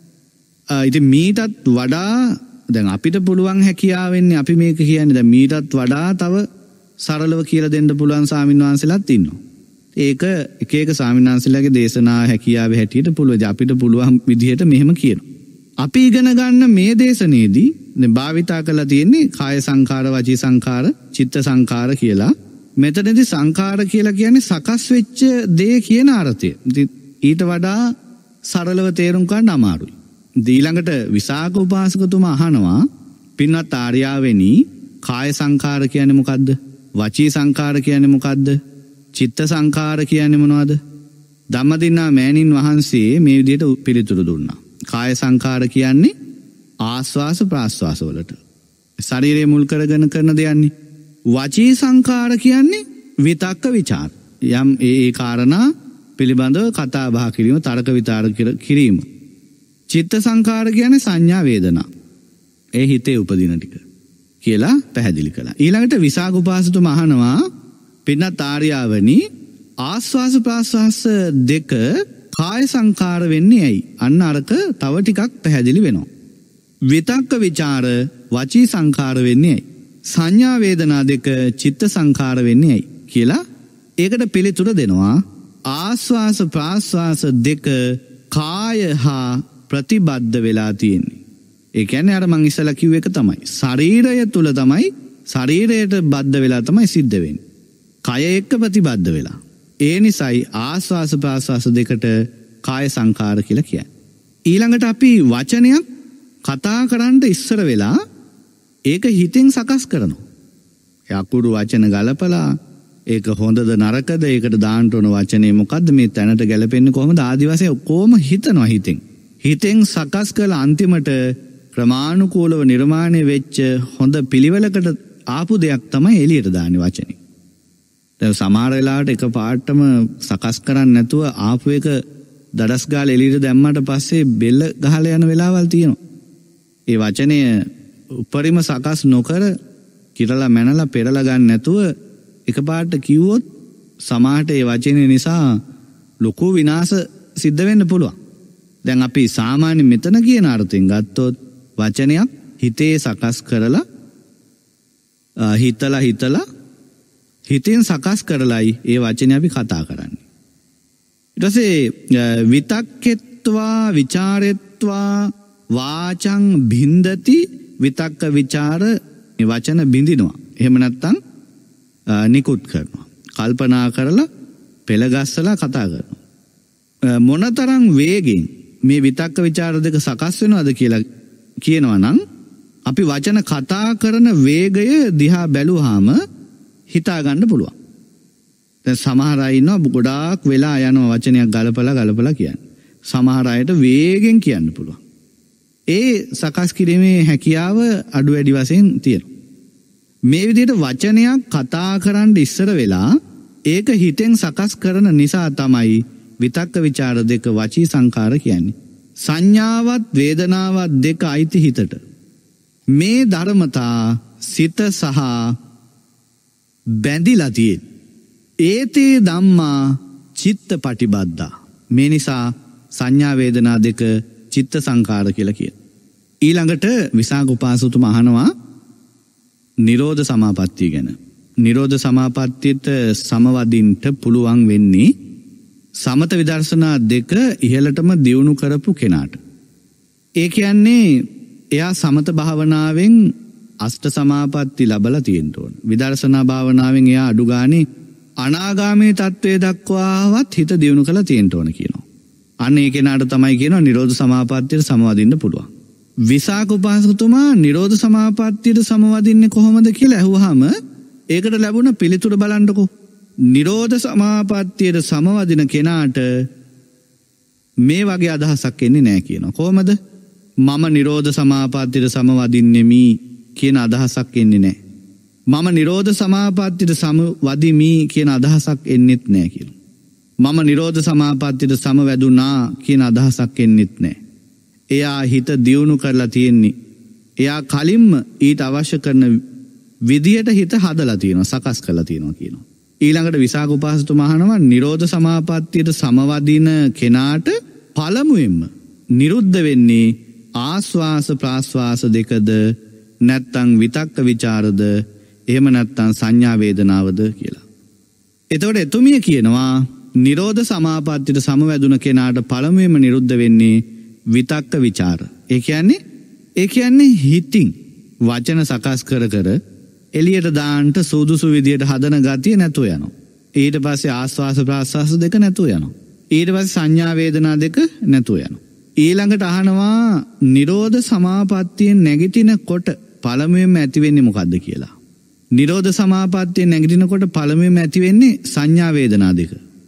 ඉතින් මීටත් වඩා දැන් අපිට පුළුවන් හැකියාව වෙන්නේ අපි මේක කියන්නේ දැන් මීටත් වඩා තව සරලව කියලා දෙන්න පුළුවන් ස්වාමීන් වහන්සේලාත් ඉන්නවා. ඒක එක එක ස්වාමීන් වහන්සේලාගේ දේශනා හැකියාවේ හැටියට පුළුවන්. අපිට පුළුවන් විදිහට මෙහෙම කියනවා. අපි ඉගෙන ගන්න මේ දේශනේදී දැන් භාවිතා කරලා තියෙන්නේ කාය සංඛාර, වචී සංඛාර, චිත්ත සංඛාර කියලා. මෙතනදී සංඛාර කියලා කියන්නේ සකස් වෙච්ච දේ කියන අර්ථය. ඉතින් ඊට වඩා සරලව තේරුම් ගන්න අමාරුයි. ඊළඟට විසාක උපාසකතුමා අහනවා පින්වත් ආර්යාවෙනි කාය සංඛාර කියන්නේ මොකද්ද? වචී සංඛාර කියන්නේ මොකද්ද? චිත්ත සංඛාර කියන්නේ මොනවද? ධම්මදින්නා මෑණින් වහන්සේ මේ විදිහට පිළිතුරු දුන්නා. කාය සංඛාර කියන්නේ ආස්වාස ප්‍රාස්වාස වලට ශරීරය මුල් කරගෙන කරන දෙයන්නේ. වචී සංඛාර කියන්නේ විතක්ක ਵਿਚාර. යම් ඒ ඒ කාරණා පිළිබඳව කතා බහ කිරීම, තර්ක විතර්ක කිරීම. චිත්ත සංඛාර කියන්නේ සංඥා වේදනා. ඒ හිතේ උපදින ටික කියලා පැහැදිලි කළා. ඊළඟට විසාක උපාසකතුමා අහනවා පින්නත් ආර්යාවනි ආස්වාස ප්‍රාස්වාස දෙක කාය සංඛාර වෙන්නේ ඇයි? අන්න අරක තව ටිකක් පැහැදිලි වෙනවා. විතක්ක ਵਿਚාර වචී සංඛාර වෙන්නේ ඇයි? සංඥා වේදනා දෙක චිත්ත සංඛාර වෙන්නේ ඇයි කියලා ඒකට පිළිතුර දෙනවා. ආස්වාස ප්‍රාස්වාස දෙක කාය හා ප්‍රතිබද්ධ වෙලා තියෙන්නේ. ඒ කියන්නේ අර මං ඉස්සලා කිව්ව එක තමයි. ශරීරය තුල තමයි ශරීරයට බද්ධ වෙලා තමයි සිද්ධ වෙන්නේ. කය එක්ක ප්‍රතිබද්ධ වෙලා. ඒ නිසායි ආස්වාස ප්‍රාස්වාස දෙකට කාය සංඛාර කියලා කියන්නේ. ඊළඟට අපි වචනයක් කතා කරන්න ඉස්සර වෙලා ඒක හිතෙන් සකස් කරනවා. යකුරු වචන ගලපලා ඒක හොඳද නරකද ඒකට දාන්න ඕන වචනේ මොකද්ද මේ තැනට ගැලපෙන්නේ කොහොමද ආදි වශයෙන් ඔක්කොම හිතනවා හිතෙන්. හිතෙන් සකස් කළ අන්තිමට ක්‍රමානුකූලව නිර්මාණය වෙච්ච හොඳ පිළිවෙලකට ආපු දෙයක් තමයි එළියට දාන්නේ වචනේ. දැන් සමහර වෙලාවට එක පාටම සකස් කරන්නේ නැතුව ආපු එක දඩස් ගාලා එළියට දැම්මට පස්සේ බෙල්ල ගහලා යන වෙලාවල් තියෙනවා. ඒ වචනය උපරිම සකස් නොකර කිරලා මැනලා පෙරලා ගන්න නැතුව එකපාරට කිව්වොත් සමාහට ඒ වචනේ නිසා ලොකු විනාශ සිද්ධ වෙන්න පුළුවන්. දැන් අපි සාමාන්‍ය මෙතන කියන අර්ථයෙන් ගත්තොත් වචනයක් හිතේ සකස් කරලා හිතලා හිතලා හිතෙන් සකස් කරලයි ඒ වචනේ අපි කතා කරන්නේ. ඊට පස්සේ විතක්කෙත්වා ਵਿਚාරෙත්වා වාචං බින්දති විතක්ක ਵਿਚාර වචන බින්දිනවා. එහෙම නැත්නම් නිකුත් කරනවා. කල්පනා කරලා පෙළගස්සලා කතා කරනවා. මොනතරම් වේගෙන් මේ විතක්ක ਵਿਚාර දෙක සකස් වෙනවද කියලා කියනවා නම් අපි වචන කතා කරන වේගය දිහා බැලුවාම හිතා ගන්න පුළුවන්. දැන් සමහර අය ඉන්නවා ගොඩාක් වෙලා යනවා වචනයක් ගලපලා ගලපලා කියන්නේ. සමහර අයට වේගෙන් කියන්න පුළුවන්. ඒ සකස් කිරීමේ හැකියාව අඩු වැඩි වශයෙන් තියෙනවා. මේ විදිහට වචනයක් කතා කරන්න ඉස්සර වෙලා ඒක හිතෙන් සකස් කරන නිසා තමයි විතක්ක ਵਿਚාර දෙක වචී සංඛාර කියන්නේ. සංඥාවත් වේදනාවත් දෙක අයිති හිතට. මේ ධර්මතා සිත සහ බැඳිලා තියෙන. ඒතේ ධම්මා චිත්ත පටිබද්දා. මේ නිසා සංඥා වේදනා දෙක චිත්ත සංඛාර කියලා කියන. ඊළඟට විසාක උපාසකතුමා අහනවා නිරෝධ සමාපත්තිය ගැන. නිරෝධ සමාපත්තියට සමවදින්ට පුළුවන් වෙන්නේ සමත විදර්ශනා දෙක ඉහළටම දියුණු කරපු කෙනාට. ඒ කියන්නේ එයා සමත භාවනාවෙන් අෂ්ට සමාපatti ලැබලා තියෙන්න ඕන. විදර්ශනා භාවනාවෙන් එයා අඩු ගානේ අනාගාමී තත්වයේ දක්වාවත් හිත දියුණු කරලා තියෙන්න ඕන කියනවා. අන්න ඒ කෙනාට තමයි කියනවා නිරෝධ සමාපත්තියට සමවදින්න පුළුවන්. විසාක උපාසකතුමා නිරෝධ සමාපත්තියට සමවදින්නේ කොහොමද කියලා ඇහුවාම ඒකට ලැබුණ පිළිතුර බලන්නකෝ. නිරෝධ සමාපත්තියට සමවදින කෙනාට මේ වගේ අදහසක් එන්නේ නැහැ කියනවා. කොහොමද? මම නිරෝධ සමාපත්තියට සමවදින්නෙමි කියන අදහසක් එන්නේ නැහැ. මම නිරෝධ සමාපත්තියට සමවදිමි කියන අදහසක් එන්නෙත් නැහැ කියනවා. මම නිරෝධ සමාපත්තියට සමවැදුනා කියන අදහසක් එන්නෙත් නැහැ. එයා හිත දියුණු කරලා තියෙන්නේ. එයා කලින්ම ඊට අවශ්‍ය කරන විදියට හිත හදලා තියෙනවා, සකස් කරලා තියෙනවා කියනවා. ඊළඟට විසාක උපාසකතුමා අහනවා නිරෝධ සමාපත්තියට සමවදින කෙනාට පළමුවෙන්ම නිරුද්ධ වෙන්නේ ආස්වාස ප්‍රාස්වාස දෙකද නැත්නම් විතක්ක ਵਿਚාරද එහෙම නැත්නම් සංඥා වේදනාවද කියලා. එතකොට එතුමිය කියනවා නිරෝධ සමාපත්තියට සමවැදුන කෙනාට පළමුවෙන්ම නිරුද්ධ වෙන්නේ විතක්ක ਵਿਚාර. ඒ කියන්නේ ඒ කියන්නේ හිතින් වචන සකස් කර කර එළියට දාන්නට සූදුසු විදියට හදන ගතිය නැතුව යනවා. ඊට පස්සේ ආස්වාස ප්‍රාස්වාස දෙක නැතුව යනවා. ඊට පස්සේ සංඥා වේදනා දෙක නැතුව යනවා. ඊළඟට අහනවා නිරෝධ සමාපත්තියෙන් නැගිටිනකොට පළමුවෙන්ම ඇති වෙන්නේ මොකද්ද කියලා. නිරෝධ සමාපත්තියෙන් නැගිටිනකොට පළමුවෙන්ම ඇති වෙන්නේ සංඥා වේදනා දෙක.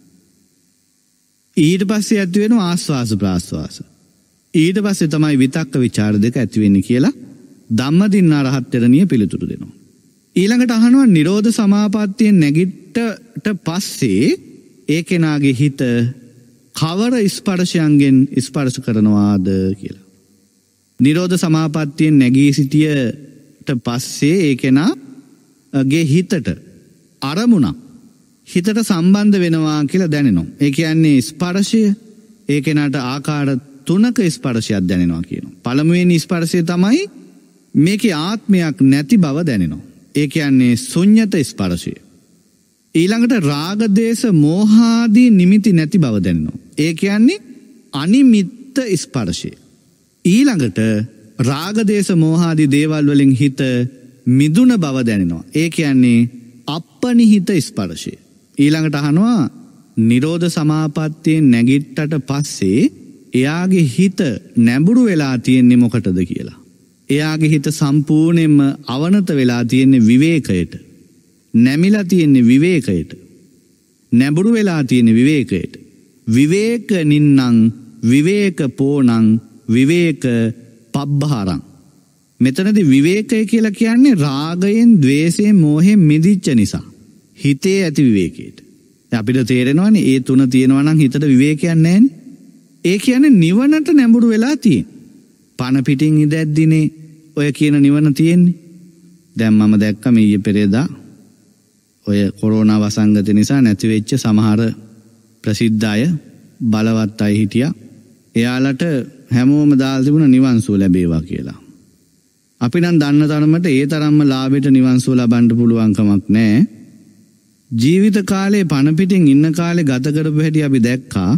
ඊට පස්සේ ඇති වෙනවා ආස්වාස ප්‍රාස්වාස. ඊට පස්සේ තමයි විතක්ක ਵਿਚාර දෙක ඇති වෙන්නේ කියලා ධම්මදින්න රහත් තෙරණිය පිළිතුරු දෙනවා. ඊළඟට අහනවා නිරෝධ සමාපත්තියෙන් නැගිට්ට පස්සේ ඒ කෙනාගේ හිත කවර ස්පර්ශයන්ගෙන් ස්පර්ශ කරනවාද කියලා. නිරෝධ සමාපත්තියෙන් නැගී සිටියට පස්සේ ඒ කෙනාගේ හිතට අරමුණක් හිතට සම්බන්ධ වෙනවා කියලා දැනෙනවා. ඒ කියන්නේ ස්පර්ශය ඒ කෙනාට ආකාර තුනක ස්පර්ශයක් දැනෙනවා කියනවා. පළමුවෙනි ස්පර්ශය තමයි මේකේ ආත්මයක් නැති බව දැනෙනවා. ඒ කියන්නේ ශුන්්‍යත ස්පර්ශය. ඊළඟට රාග දේශ මෝහාදී නිමිති නැති බව දැනෙනවා. ඒ කියන්නේ අනිමිත්ත ස්පර්ශය. ඊළඟට රාග දේශ මෝහාදී දේවල් වලින් හිත මිදුන බව දැනෙනවා. ඒ කියන්නේ අපනිහිත ස්පර්ශය. ඊළඟට අහනවා නිරෝධ සමාපත්තියෙන් නැගිට්ටට පස්සේ එයාගේ හිත නැඹුරු වෙලා තියෙන්නේ මොකටද කියලා. එයාගේ හිත සම්පූර්ණයෙන්ම අවනත වෙලා තියෙන්නේ විවේකයට. නැමිලා තියෙන්නේ විවේකයට. නැඹුරු වෙලා තියෙන්නේ විවේකයට. විවේක නින්නං විවේක පෝණං විවේක පබ්බහරං. මෙතනදී විවේකය කියලා කියන්නේ රාගයෙන්, ద్వේෂයෙන්, මෝහයෙන් මිදිච්ච නිසා හිතේ ඇති විවේකයට. අපිට තේරෙනවානේ ඒ තුන තියෙනවා නම් හිතට විවේකයක් නැහැනේ. ඒ කියන්නේ නිවනට නැඹුරු වෙලා තියෙන. පණ පිටින් ඉඳද්දිනේ ඔය කියන නිවන තියෙන්නේ. දැන් මම දැක්ක ඊයේ පෙරේදා ඔය කොරෝනා වසංගත නිසා නැති වෙච්ච සමහර ප්‍රසිද්ධ අය බලවත් අය හිටියා. එයාලට හැමෝම දාලා තිබුණ නිවන් සුව ලැබේවා කියලා. අපි නම් දන්න තරමට ඒ තරම්ම ලාභයට නිවන් සුව ලබන්න පුළුවන් කමක් නැහැ. ජීවිත කාලේ පණ පිටින් ඉන්න කාලේ ගත කරපු හැටි අපි දැක්කා.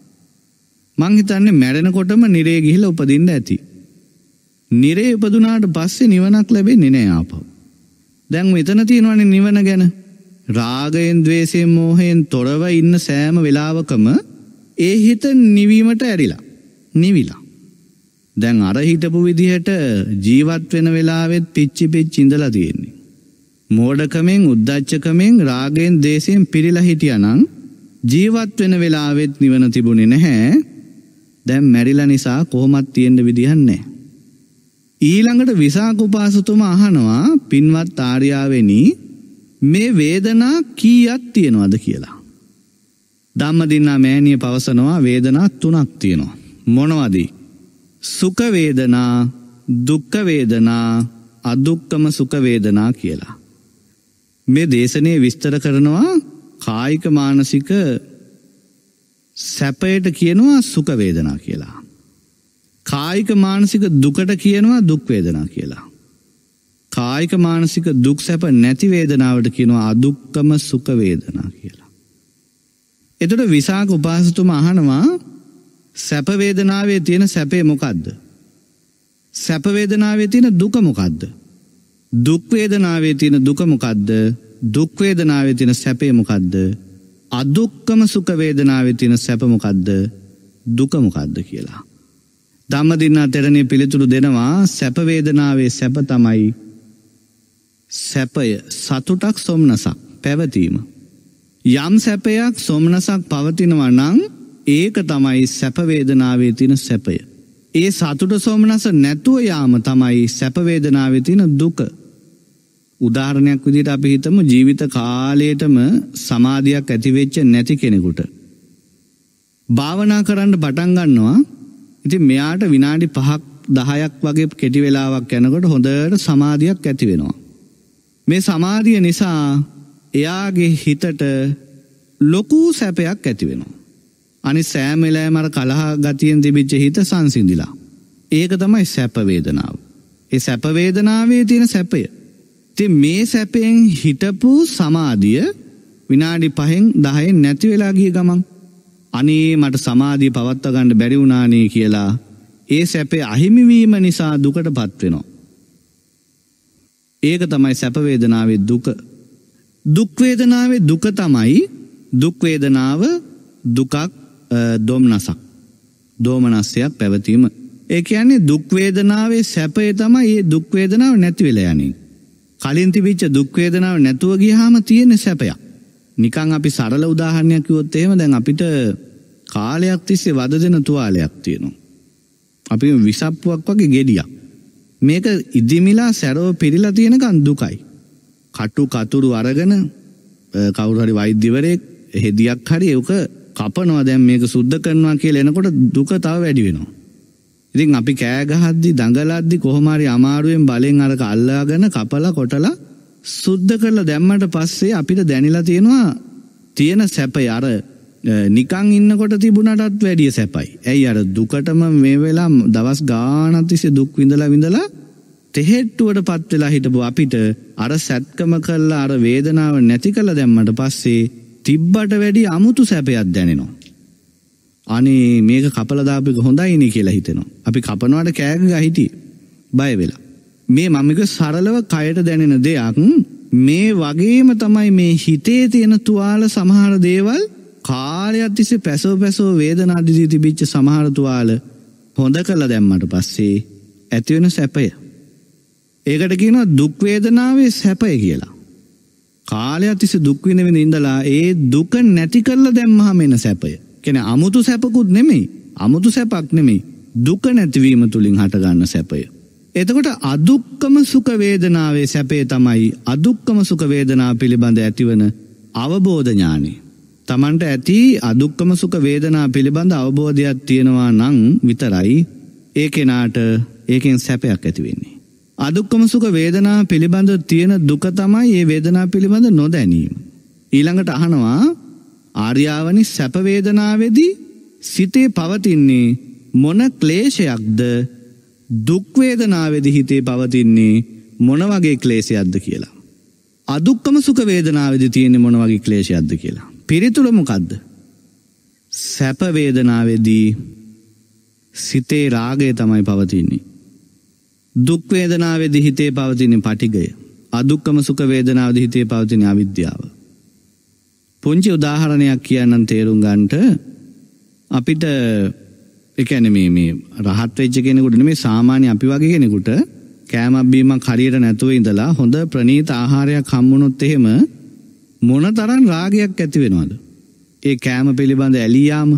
මං හිතන්නේ මැරෙනකොටම නිරේ ගිහිල්ලා උපදින්න ඇති. නිරේ උපදුනාට පස්සේ නිවනක් ලැබෙන්නේ නෑ ආපහු. දැන් මෙතන තියෙනවනේ නිවන ගැන. රාගයෙන්, ద్వේෂයෙන්, මෝහයෙන් තොරව ඉන්න සෑම වෙලාවකම ඒ හිත නිවීමට ඇරිලා. නිවිලා. දැන් අර හිටපු විදිහට ජීවත් වෙන වෙලාවෙත් පිච්චි පිච්චි ඉඳලා තියෙන්නේ. මෝඩකමෙන්, උද්දච්චකමෙන්, රාගයෙන්, ද්වේෂයෙන් පිරීලා හිටියානම් ජීවත් වෙන වෙලාවෙත් නිවන තිබුණේ නැහැ. දැන් මැරිලා නිසා කොහොමත් තියෙන්න විදිහක් නැහැ. ඊළඟට විසාක උපාසතුමා අහනවා පින්වත් ආර්යාවෙනි මේ වේදනා කීයක් තියෙනවද කියලා. ධම්මදින්නා මෑණිය පවසනවා වේදනා තුනක් තියෙනවා. මොනවද? සුඛ වේදනා, දුක්ඛ වේදනා, අදුක්ඛම සුඛ වේදනා කියලා. මේ දේශනේ විස්තර කරනවා කායික මානසික සැපයට කියනවා සුඛ වේදනා කියලා. කායික මානසික දුකට කියනවා දුක් වේදනා කියලා. කායික මානසික දුක් සැප නැති වේදනාවට කියනවා අදුක්ඛම සුඛ වේදනා කියලා. එතකොට විසාක උපාසතුමා අහනවා සැප වේදනාවේ තියෙන සැපේ මොකද්ද? සැප වේදනාවේ තියෙන දුක මොකද්ද? දුක් වේදනාවේ තියෙන දුක මොකද්ද? දුක් වේදනාවේ තියෙන සැපේ මොකද්ද? අදුක්ඛම සුඛ වේදනාවේ තියෙන සැප මොකද්ද? දුක මොකද්ද කියලා. ධම්මදින්නා තෙරණිය පිළිතුරු දෙනවා සැප වේදනාවේ සැප තමයි සැපය සතුටක් සොම්නසක් පැවතීම. යම් සැපයක් සොම්නසක් පවතිනවා නම් ඒක තමයි සැප වේදනාවේ තියෙන සැපය. ඒ සතුට සොම්නස නැතුව යාම තමයි සැප වේදනාවේ තියෙන දුක. උදාහරණයක් විදිහට අපි හිතමු ජීවිත කාලයටම සමාධියක් ඇති වෙච්ච නැති කෙනෙකුට භාවනා කරන්න පටන් ගන්නවා. ඉතින් මෙයාට විනාඩි පහක් දහයක් වගේ කෙටි වෙලාවක් යනකොට හොඳට සමාධියක් ඇති වෙනවා. මේ සමාධිය නිසා එයාගේ හිතට ලොකු සැපයක් ඇති වෙනවා. අනිත් සෑම වෙලාවෙම අර කලහ ගතියෙන් තිබිච්ච හිත සංසිඳිලා. ඒක තමයි සැප වේදනාව. ඒ සැප වේදනාවේ තියෙන සැපය. ඉතින් මේ සැපෙන් හිටපු සමාධිය විනාඩි පහෙන් දහයෙන් නැති වෙලා ගිය ගමන් අනේ මට සමාධිය පවත්වා ගන්න බැරි වුණානේ කියලා ඒ සැපේ අහිමි වීම නිසා දුකටපත් වෙනවා. ඒක තමයි සැප වේදනාවේ දුක. දුක් වේදනාවේ දුක තමයි දුක් වේදනාව දුකක් දොම්නසක් දෝමනස්සයක් පැවතීම. ඒ කියන්නේ දුක් වේදනාවේ සැපය තමයි මේ දුක් වේදනාව නැති වෙලා යන්නේ. කලින් තිබිච්ච දුක් වේදනාව නැතුව ගියාම තියෙන සැපයක්. නිකන් අපි සරල උදාහරණයක් කිව්වොත් එහෙම දැන් අපිට කාලයක් තිස්සේ වද දෙන තුවාලයක් තියෙනවා. අපි විසප්පුවක් වගේ ගෙඩියක්. මේක ඉදිමිලා සැරව පිරීලා තියෙනකන් දුකයි. කටු කතුරු අරගෙන කවුරු හරි වෛද්‍යවරයෙක් හෙදියක් හරි ඒක කපනවා දැන් මේක සුද්ධ කරනවා කියලා එනකොට දුක තව වැඩි වෙනවා. ඉතින් අපි කෑ ගහද්දි දඟලද්දි කොහොම හරි අමාරුවෙන් බලෙන් අරක අල්ලාගෙන කපලා කොටලා සුද්ධ කරලා දැම්මට පස්සේ අපිට දැනෙලා තියෙනවා තියෙන සැපය අර නිකන් ඉන්නකොට තිබුණටත් වැඩිය සැපයි. ඇයි අර දුකටම මේ වෙලා දවස් ගාණක් තිස්සේ දුක් විඳලා විඳලා තෙහෙට්ටුවටපත් වෙලා හිටපු අපිට අර සැත්කම කළා අර වේදනාව නැති කළා දැම්මට පස්සේ තිබ්බට වැඩි අමුතු සැපයක් දැනෙනවා. අනේ මේක කපලා දාපු එක හොඳයිනේ කියලා හිතෙනවා. අපි කපනවාට කෑග ගහ හිටියේ බය වෙලා. මේ මම කිව්ව සරලව කයට දැනෙන දෙයක් මේ වගේම තමයි මේ හිතේ තියෙන තුවාල සමහර දේවල් කාලයක් තිස්සේ පැසව පැසව වේදනා දිදී තිබිච්ච සමහර තුවාල හොඳ කළා දැම්මට පස්සේ ඇති වෙන සැපය. ඒකට කියනවා දුක් වේදනාවේ සැපය කියලා. කාලයක් තිස්සේ දුක් විඳ විඳ ඉඳලා ඒ දුක නැති කරලා දැම්මහම එන සැපය. කියන්නේ අමුතු සැපකුත් නෙමෙයි. අමුතු සැපක් නෙමෙයි. දුක නැතිවීම තුලින් හට ගන්න සැපය. එතකොට අදුක්කම සුඛ වේදනාවේ සැපේ තමයි අදුක්කම සුඛ වේදනාව පිළිබඳ ඇතිවන අවබෝධ ඥානෙ. Tamanට ඇති අදුක්කම සුඛ වේදනාව පිළිබඳ අවබෝධයක් තියෙනවා නම් විතරයි ඒ කෙනාට ඒකෙන් සැපයක් ඇති වෙන්නේ. අදුක්කම සුඛ වේදනාව පිළිබඳ තියෙන දුක තමයි මේ වේදනාව පිළිබඳ නොදැනීම. ඊළඟට අහනවා ආර්යාවනි සැප වේදනාවේදී සිතේ පවතින්නේ මොන ක්ලේශයක්ද දුක් වේදනාවේදී හිතේ පවතින්නේ මොන වගේ ක්ලේශයක්ද කියලා. අදුක්කම සුඛ වේදනාවේදී තියෙන්නේ මොන වගේ ක්ලේශයක්ද කියලා. පිළිතුර මොකද්ද? සැප වේදනාවේදී සිතේ රාගය තමයි පවතින්නේ. දුක් වේදනාවේදී හිතේ පවතින්නේ පටිඝය. අදුක්කම සුඛ වේදනාවේදී හිතේ පවතින්නේ අවිද්‍යාව. පුංචි උදාහරණයක් කියන්නම් තේරුම් ගන්නට. අපිට ඒ කියන්නේ මේ මේ රහත් වෙච්ච කෙනෙකුට නෙමෙයි සාමාන්‍ය අපි වගේ කෙනෙකුට කෑමක් බීමක් හරියට නැතුව ඉඳලා හොඳ ප්‍රණීත ආහාරයක් හම්බුනොත් එහෙම මොනතරම් රාගයක් ඇති වෙනවද? ඒ කෑම පිළිබඳ ඇලියාම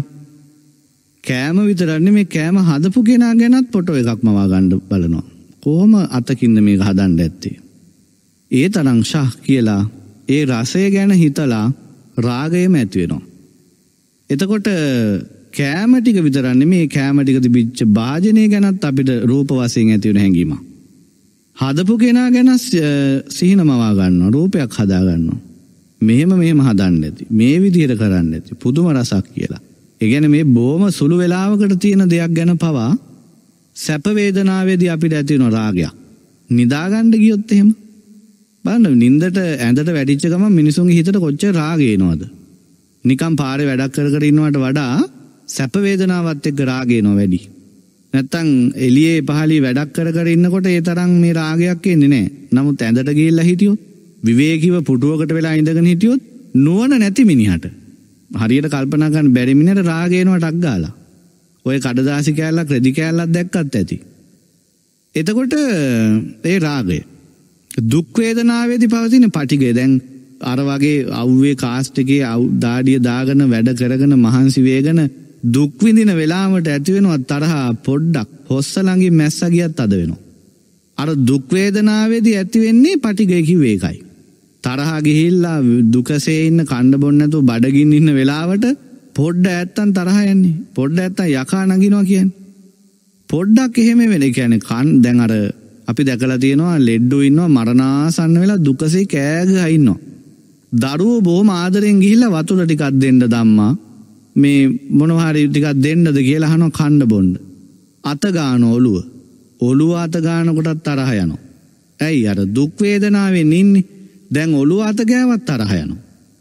කෑම විතරක් නෙමෙයි කෑම හදපු කෙනා ගැනත් ෆොටෝ එකක් මවා ගන්න බලනවා. කොහොම අතකින්ද මේක හදන්න ඇත්තේ? ඒ තරම් ශා කියලා ඒ රසය ගැන හිතලා රාගයම ඇති වෙනවා. එතකොට කෑම ටික විතරක් නෙමෙයි කෑම ටික තිබිච්ච භාජනය ගැනත් අපිට රූප වශයෙන් ඇති වෙන හැඟීම. හදපු කෙනා ගැන සිහිනමවා ගන්නවා රූපයක් හදා ගන්නවා. මෙහෙම මෙහෙම හදන්න ඇති. මේ විදිහට කරන්න ඇති. පුදුම රසක් කියලා. ඒ කියන්නේ මේ බොහොම සුළු වෙලාවකට තියෙන දෙයක් ගැන පවා සැප වේදනාවේදී අපිට ඇති වෙන රාගයක්. නිදා ගන්න ගියොත් එහෙම බලන්න නින්දට ඇඳට වැටිච්ච ගමන් මිනිසුන්ගේ හිතට කොච්චර රාගය එනවද? නිකන් පාරේ වැඩක් කර කර ඉන්නවට වඩා සැප වේදනාවත් එක්ක රාගය එනවා වැඩි. නැත්තම් එළියේ පහළී වැඩක් කර කර ඉන්නකොට ඒ තරම් මේ රාගයක් එන්නේ නැහැ. නමුත් ඇඳට ගිහිල්ලා හිටියොත් විවේකීව පුටුවකට වෙලා ඉඳගෙන හිටියොත් නුවණ නැති මිනිහට හරියට කල්පනා කරන්න බැරි මිනිහට රාගය එනවා ටක් ගාලා. ඔය කඩදාසි කෑල්ලක් රෙදි කෑල්ලක් දැක්කත් ඇති. එතකොට ඒ රාගය දුක් වේදනාවේදී පවතින පටිඝය දැන් අර වගේ අවුවේ කාස්ට් එකේ දාඩිය දාගෙන වැඩ කරගෙන මහන්සි වේගෙන දුක් විඳින වෙලාවට ඇති වෙනවා තරහ පොඩ්ඩක් හොස්ස ළඟින් මැස්ස ගියත් අද වෙනවා. අර දුක් වේදනාවේදී ඇති වෙන්නේ පටිඝය කිව්වේ ඒකයි. තරහ ගිහිල්ලා දුකසේ ඉන්න කණ්ඩ බොන්න නැතුව බඩගින්න ඉන්න වෙලාවට පොඩ්ඩ ඇත්තන් තරහ යන්නේ. පොඩ්ඩ ඇත්තන් යකා නගිනවා කියන්නේ. පොඩ්ඩක් එහෙම වෙන. ඒ කියන්නේ කන් දැන් අර අපි දැකලා තියෙනවා ලෙඩ්ඩු ඉන්නවා මරණාසන්න වෙලා දුකසේ කෑ ගහලා ඉන්නවා. දරුවෝ බොහොම ආදරෙන් ගිහිල්ලා වතුර ටිකක් දෙන්න ධම්මා මේ මොනවා හරි ටිකක් දෙන්නද කියලා අහනවා කන්න බොන්න. අත ගන්න ඔළුව. ඔළුව අත ගන්න කොටත් තරහ යනවා. ඇයි අර දුක් වේදනාවෙන් ඉන්නේ. දැන් ඔළුව අත ගෑවත් තරහ යනවා.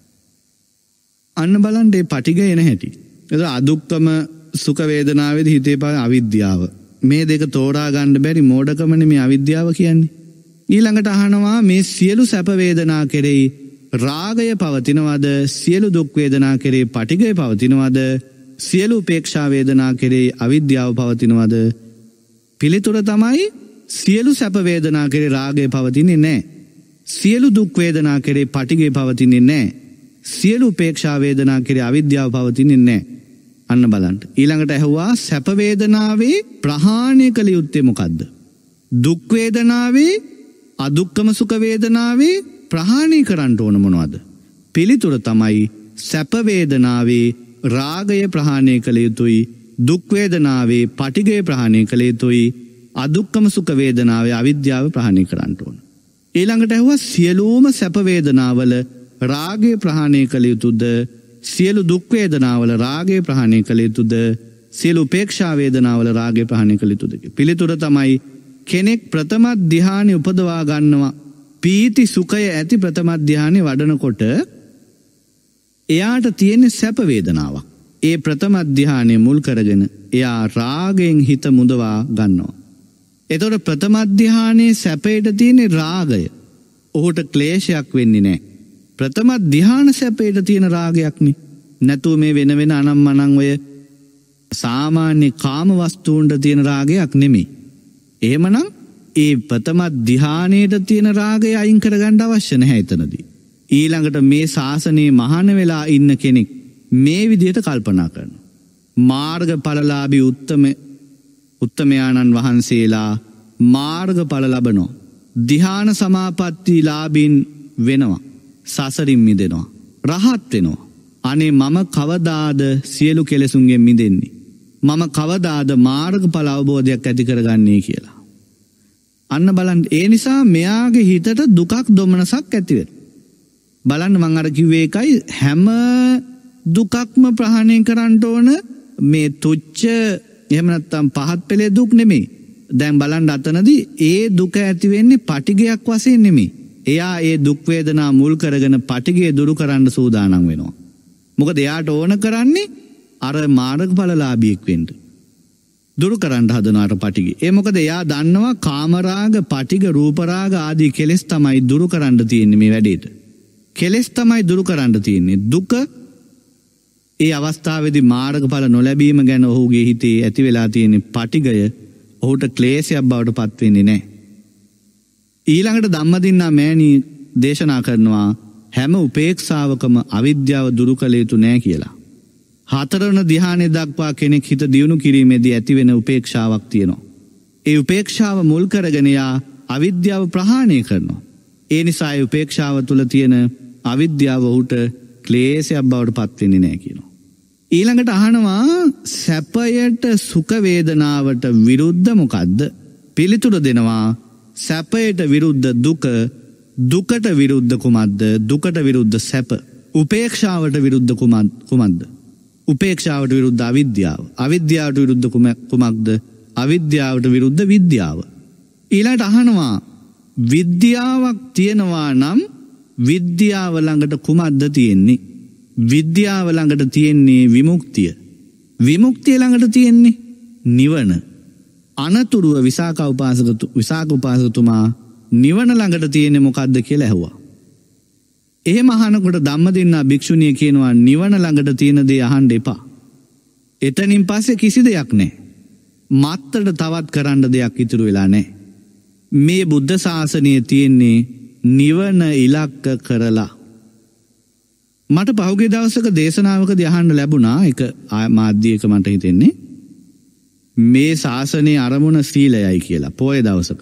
අන්න බලන්න මේ පටිඝය එන හැටි. ඒක අදුක්කම සුඛ වේදනාවේදී හිතේ පාන අවිද්‍යාව. මේ දෙක තෝරා ගන්න බැරි මෝඩකමනේ මේ අවිද්‍යාව කියන්නේ. ඊළඟට අහනවා මේ සියලු සැප වේදනා කෙරෙහි රාගය පවතිනවද? සියලු දුක් වේදනා කෙරෙහි පටිඝය පවතිනවද? සියලු උපේක්ෂා වේදනා කෙරෙහි අවිද්‍යාව පවතිනවද? පිළිතුර තමයි සියලු සැප වේදනා කෙරෙහි රාගය පවතින්නේ නැහැ. සියලු දුක් වේදනා කෙරෙහි පටිඝය පවතින්නේ නැහැ. සියලු උපේක්ෂා වේදනා කෙරෙහි අවිද්‍යාව පවතින්නේ නැහැ. අන්න බලන්න. ඊළඟට ඇහුවා සැප වේදනාවේ ප්‍රහාණය කළ යුත්තේ මොකද්ද? දුක් වේදනාවේ අදුක්කම සුඛ වේදනාවේ ප්‍රහාණය කරන්න ඕන මොනවද? පිළිතුර තමයි සැප වේදනාවේ රාගය ප්‍රහාණය කළ යුතුයි. දුක් වේදනාවේ පටිඝය ප්‍රහාණය කළ යුතුයි. අදුක්කම සුඛ වේදනාවේ අවිද්‍යාව ප්‍රහාණය කරන්න ඕන. ඊළඟට ඇහුවා සියලුම සැප වේදනාවල රාගය ප්‍රහාණය කළ යුතුද? සියලු දුක් වේදනාවල රාගය ප්‍රහාණය කළ යුතුද? සියලු උපේක්ෂා වේදනාවල රාගය ප්‍රහාණය කළ යුතුද? පිළිතුර තමයි කෙනෙක් ප්‍රථම ධ්‍යානෙ උපදවා ගන්නවා. පීති සුඛය ඇති ප්‍රථම ධ්‍යානෙ වඩනකොට එයාට තියෙන සැප වේදනාවක්. ඒ ප්‍රථම ධ්‍යානෙ මුල් කරගෙන එයා රාගයෙන් හිත මුදවා ගන්නවා. එතකොට ප්‍රථම ධ්‍යානයේ සැපයට තියෙන රාගය ඔහුට ක්ලේශයක් වෙන්නේ නැහැ. ප්‍රථම ධ්‍යාන සැපයට තියෙන රාගයක් නේ. නැතුව මේ වෙන වෙන අනම්මනන් ඔය සාමාන්‍ය කාම වස්තුන්ට තියෙන රාගයක් නෙමෙයි. එහෙමනම් ඒ ප්‍රථම ධ්‍යානයේ තියෙන රාගය අයින් කරගන්න අවශ්‍ය නැහැ එතනදී. ඊළඟට මේ ශාසනයේ මහාන වෙලා ඉන්න කෙනෙක් මේ විදිහට කල්පනා කරනවා. මාර්ගඵලලාභී උත්තම උත්තමයාණන් වහන්සේලා මාර්ගඵල ලබනවා. ධ්‍යාන සමාපatti ලාභීන් වෙනවා. සසරින් මිදෙනවා. රහත් වෙනවා. අනේ මම කවදාද සියලු කෙලෙසුන්ගෙන් මිදෙන්නේ? මම කවදාද මාර්ගඵල අවබෝධයක් ඇති කරගන්නේ කියලා. අන්න බලන්න. ඒ නිසා මෙයාගේ හිතට දුකක් දොමනසක් ඇති වෙනවා. බලන්න මං අර කිව්වේ එකයි හැම දුකක්ම ප්‍රහාණය කරන්න ඕන මේ තුච්ච එහෙම නැත්නම් පහත් පෙළේ දුක් නෙමෙයි. දැන් බලන්න අතනදී ඒ දුක ඇති වෙන්නේ පටිඝයක් වශයෙන් නෙමෙයි. එයා ඒ දුක් වේදනා මුල් කරගෙන පටිඝය දුරු කරන්න සූදානම් වෙනවා. මොකද එයාට ඕන කරන්නේ අර මාර්ගඵලලාභියෙක් වෙන්න. දුරු කරන්න හදනාට පටිඝය. ඒ මොකද එයා දන්නවා කාමරාග, පටිඝ, රූපරාග ආදී කෙලෙස් තමයි දුරු කරන්න තියෙන්නේ මේ වැඩේට. කෙලෙස් තමයි දුරු කරන්න තියෙන්නේ. දුක ඒ අවස්ථාවේදී මාර්ගඵල නොලැබීම ගැන ඔහුගේ හිතේ ඇති වෙලා තියෙන පටිඝය ඔහුට ක්ලේශයක් බවට පත් වෙන්නේ නැහැ. ඊළඟට ධම්මදින්නා මෑණී දේශනා කරනවා හැම උපේක්ෂාවකම අවිද්‍යාව දුරු කළ යුතු නැහැ කියලා. හතරවන ධ්‍යානෙ දක්වා කෙනෙක් හිත දියුණු කිරීමේදී ඇතිවෙන උපේක්ෂාවක් තියෙනවා. ඒ උපේක්ෂාව මුල් කරගෙන යා අවිද්‍යාව ප්‍රහාණය කරනවා. ඒ නිසා ඒ උපේක්ෂාව තුළ තියෙන අවිද්‍යාව ඔහුට ක්ලේශයක් බවට පත් වෙන්නේ නැහැ කියනවා. ඊළඟට අහනවා සැපයට සුඛ වේදනාවට විරුද්ධ මොකද්ද? පිළිතුර දෙනවා සැපයට විරුද්ධ දුක, දුකට විරුද්ධ කුමක්ද? දුකට විරුද්ධ සැප. උපේක්ෂාවට විරුද්ධ කුමක්ද? උපේක්ෂාවට විරුද්ධ අවිද්‍යාව. අවිද්‍යාවට විරුද්ධ කුමක්ද? අවිද්‍යාවට විරුද්ධ විද්‍යාව. ඊළඟට අහනවා විද්‍යාවක් තියෙනවා නම් විද්‍යාව ළඟට කුමක්ද තියෙන්නේ? විද්‍යාව ළඟට තියෙන්නේ විමුක්තිය. විමුක්තිය ළඟට තියෙන්නේ නිවන. අනතුරුව විසාක උපාසක විසාක උපාසකතුමා නිවන ළඟට තියෙන්නේ මොකද්ද කියලා ඇහුවා. එහෙම අහනකොට ධම්මදින්නා භික්ෂුණිය කියනවා නිවන ළඟට තියෙන දේ අහන්න එපා. එතනින් පස්සේ කිසි දෙයක් නැහැ. මත්තට තවත් කරන්න දෙයක් ඉතුරු වෙලා නැහැ. මේ බුද්ධ ශාසනය තියෙන්නේ නිවන ඉලක්ක කරලා. මට පහුගිය දවසක දේශනාවකදී අහන්න ලැබුණා එක මාධ්‍යයක මට හිතෙන්නේ මේ ශාසනයේ අරමුණ සීලයයි කියලා පොය දවසක.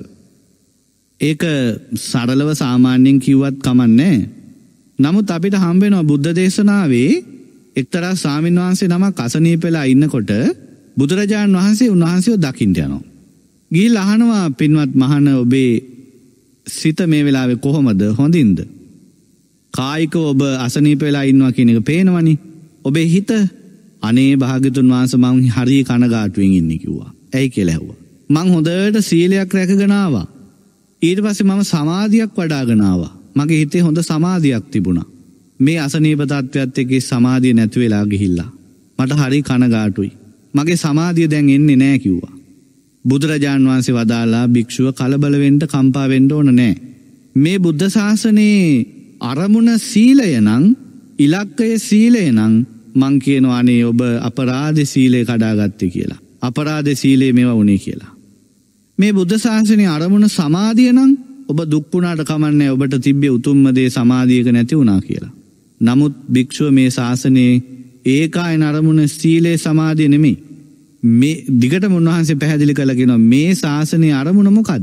ඒක සරලව සාමාන්‍යයෙන් කිව්වත් කමන්නේ. නමුත් අපිට හම්බ වෙනවා බුද්ධ දේශනාවේ එක්තරා ස්වාමීන් වහන්සේ නමක් අසනීප වෙලා ඉන්නකොට බුදුරජාණන් වහන්සේ උන්වහන්සේව දකින්න යනවා. ගිහිල්ලා අහනවා පින්වත් මහණ ඔබේ සිත මේ වෙලාවේ කොහොමද? හොඳින්ද? කායිකව ඔබ අසනීප වෙලා ඉන්නවා කියන එක පේනවනේ. ඔබේ හිත අනේ භාග්‍යතුන් වහන්සේ මං හරිය කනගාටුවෙන් ඉන්නේ කිව්වා. ඇයි කියලා ඇහුවා. මං හොඳට සීලයක් රැකගෙන ආවා. ඊට පස්සේ මම සමාධියක් වඩ아가න ආවා. මගේ හිතේ හොඳ සමාධියක් තිබුණා. මේ අසනීප තත්ත්වයට එක්ක සමාධිය නැති වෙලා ගිහිල්ලා. මට හරිය කනගාටුයි. මගේ සමාධිය දැන් එන්නේ නැහැ කිව්වා. බුදුරජාන් වහන්සේ වදාලා භික්ෂුව කලබල වෙන්න කම්පා වෙන්න ඕන නැහැ. මේ බුද්ධ ශාසනයේ අරමුණ සීලය නම් ඉලක්කය සීලය නම් මං කියනවා අනේ ඔබ අපරාධ සීලය කඩාගත්තේ කියලා. අපරාධ සීලේ මේවා උනේ කියලා. මේ බුද්ධ ශාසනයේ අරමුණ සමාධිය නම් ඔබ දුක් වුණාට කමන්නේ ඔබට තිබ්බේ උතුම්ම දේ සමාධියක නැති වුණා කියලා. නමුත් භික්ෂුව මේ ශාසනයේ ඒකායන අරමුණ සීලේ සමාධිය නෙමෙයි. මේ දිගටම උන්වහන්සේ පැහැදිලි කළා කියනවා මේ ශාසනයේ අරමුණ මොකද්ද?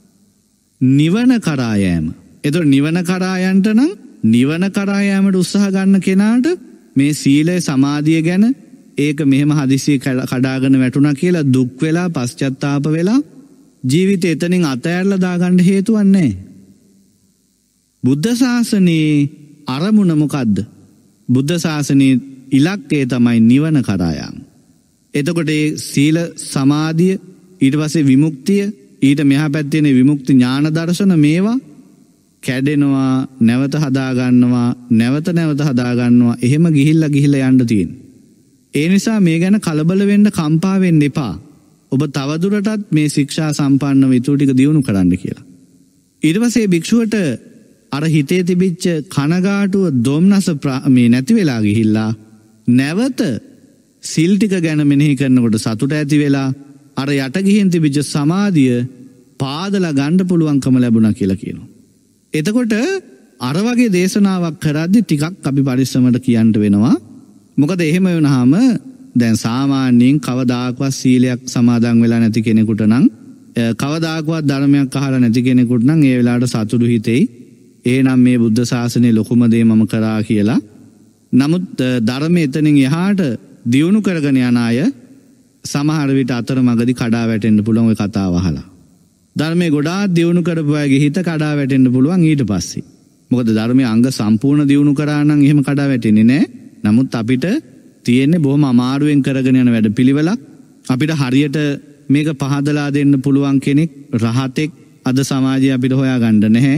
නිවන කරා යෑම. ඒතකොට නිවන කරා යන්න නම් නිවන කරා යෑමට උත්සාහ ගන්න කෙනාට මේ සීලය සමාධිය ගැන ඒක මෙහෙම හදිසිය කඩාගෙන වැටුණා කියලා දුක් වෙලා පශ්චාත්තාප වෙලා ජීවිතේ එතනින් අතහැරලා දාගන්න හේතුවක් නැහැ. බුද්ධ ශාසනයේ අරමුණ මොකද්ද? බුද්ධ ශාසනයේ ඉලක්කය තමයි නිවන කරා යාම. එතකොට ඒ සීල සමාධිය ඊට පස්සේ විමුක්තිය ඊට මෙහා පැත්තේ තියෙන විමුක්ති ඥාන දර්ශන මේවා කැඩෙනවා නැවත හදා ගන්නවා නැවත නැවත හදා ගන්නවා එහෙම ගිහිල්ලා ගිහිල්ලා යන්න තියෙනවා. ඒ නිසා මේ ගැන කලබල වෙන්න කම්පා වෙන්න එපා. ඔබ තවදුරටත් මේ ශික්ෂා සම්පන්නව ඊටු ටික දියුණු කරන්න කියලා. ඊට පස්සේ භික්ෂුවට අර හිතේ තිබිච්ච කනගාටුව දොම්නස මේ නැති වෙලා ගිහිල්ලා නැවත සිල් ටික ගැන මෙනෙහි කරනකොට සතුට ඇති වෙලා අර යට ගිහින් තිබිච්ච සමාධිය පාදලා ගන්න පුළුවන්කම ලැබුණා කියලා කියනවා. එතකොට අර වගේ දේශනාවක් කරද්දි ටිකක් අපි පරිස්සමට කියන්න වෙනවා. මොකද එහෙම වුණාම දැන් සාමාන්‍යයෙන් කවදාකවත් සීලයක් සමාදන් වෙලා නැති කෙනෙකුට නම් කවදාකවත් ධර්මයක් අහලා නැති කෙනෙකුට නම් ඒ වෙලාවට සතුටු හිතෙයි. එහෙනම් මේ බුද්ධ ශාසනයේ ලොකුම දේ මම කරා කියලා. නමුත් ධර්මයේ එතනින් එහාට දියුණු කරගෙන යන අය සමහර විට අතරමඟදී කඩා වැටෙන්න පුළුවන් ওই කතාව අහලා. ධර්මයේ ගොඩාක් දියුණු කරපු අයගේ හිත කඩා වැටෙන්න පුළුවන් ඊට පස්සේ. මොකද ධර්මයේ අංග සම්පූර්ණ දියුණු කරා නම් එහෙම කඩා වැටෙන්නේ නැහැ. නමුත් අපිට තියෙන්නේ බොහොම අමාරුවෙන් කරගෙන යන වැඩපිළිවෙලක්. අපිට හරියට මේක පහදලා දෙන්න පුළුවන් කෙනෙක් රහතෙක් අද සමාජයේ අපිට හොයාගන්න නැහැ.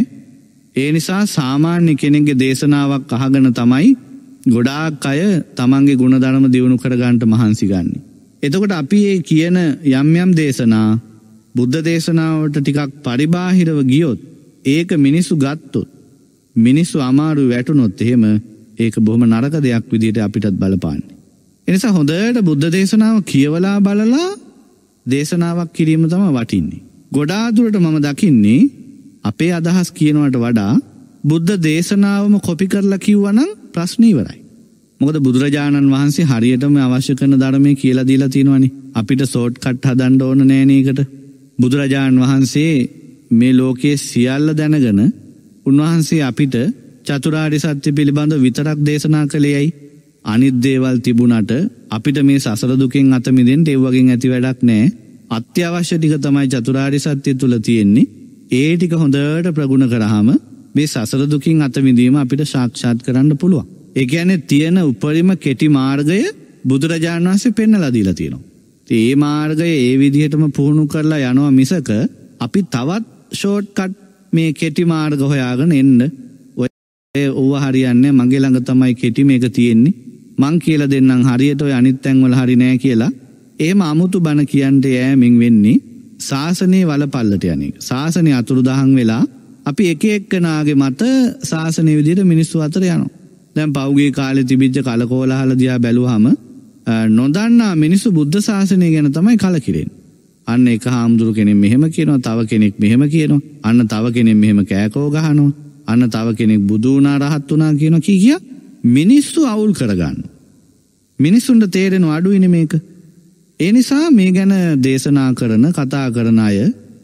ඒ නිසා සාමාන්‍ය කෙනෙක්ගේ දේශනාවක් අහගෙන තමයි ගොඩාක් අය තමන්ගේ ගුණධර්ම දියුණු කරගන්නට මහන්සි ගන්නේ. එතකොට අපි මේ කියන යම් යම් දේශනා බුද්ධ දේශනාවට ටිකක් පරිබාහිරව ගියොත් ඒක මිනිස්සු ගත්තොත් මිනිස්සු අමාරු වැටුනොත් එහෙම ඒක බොහොම නරක දෙයක් විදිහට අපිටත් බලපාන්නේ. ඒ නිසා හොඳට බුද්ධ දේශනාව කියවලා බලලා දේශනාවක් කිරීම තමයි වටින්නේ. ගොඩාක් දුරට මම දකින්නේ අපේ අදහස් කියනවට වඩා බුද්ධ දේශනාවම කොපි කරලා කිව්වනම් ප්‍රශ්නේ ඉවරයි. මොකද බුදුරජාණන් වහන්සේ හරියටම අවශ්‍ය කරන ධර්මයේ කියලා දීලා තියෙනවානේ. අපිට ෂෝට් කට් හදන්න ඕන නෑනේ ඒකට. බුදුරජාණන් වහන්සේ මේ ලෝකයේ සියල්ල දැනගෙන උන්වහන්සේ අපිට චතුරාර්ය සත්‍ය පිළිබඳව විතරක් දේශනා කළේයි. අනිත් දේවල් තිබුණාට අපිට මේ සසර දුකෙන් අත මිදෙන්න ඒ වගේ ඇති වැඩක් නෑ. අත්‍යවශ්‍ය ටික තමයි චතුරාර්ය සත්‍ය තුල තියෙන්නේ. ඒ ටික හොඳට ප්‍රගුණ කරාම මේ සසර දුකින් අත මිදීම අපිට සාක්ෂාත් කරන්න පුළුවන්. ඒ කියන්නේ තියෙන උපරිම කෙටි මාර්ගය බුදුරජාණන් වහන්සේ පෙන්වලා දීලා තියෙනවා. ඒ මාර්ගය ඒ විදිහටම පුහුණු කරලා යනවා මිසක අපි තවත් ෂෝට් කට් මේ කෙටි මාර්ග හොයාගෙන එන්න ඔය ඕව හරියන්නේ මගේ ළඟ තමයි කෙටි මේක තියෙන්නේ. මං කියලා දෙන්නම් හරියට ඔය අනිත් තැන් වල හරි නෑ කියලා. එහෙම අමුතු බණ කියන්ට යෑමෙන් වෙන්නේ ශාසනයේ වලපල්ලට යන එක. ශාසනය අතුරුදහන් වෙලා අපි එක එක්කනාගේ මත ශාසනයේ විදිහට මිනිස්සු අතර යනවා. දැන් පෞගේ කාලේ තිබිච්ච කලකෝලහල දිහා බැලුවාම නොදන්නා මිනිස්සු බුද්ධ ශාසනය ගැන තමයි කලකිරෙන්නේ. අන්න එක හාමුදුරු කෙනෙක් මෙහෙම කියනවා, තව කෙනෙක් මෙහෙම කියනවා, අන්න තව කෙනෙක් මෙහෙම කෑකෝ ගහනවා, අන්න තව කෙනෙක් බුදු වුණා රහත් වුණා කියනවා කී කිය මිනිස්සු අවුල් කරගන්නවා. මිනිස්සුන්ට තේරෙනවා අඩුයිනේ මේක. ඒ නිසා මේ ගැන දේශනා කරන කතා කරන අය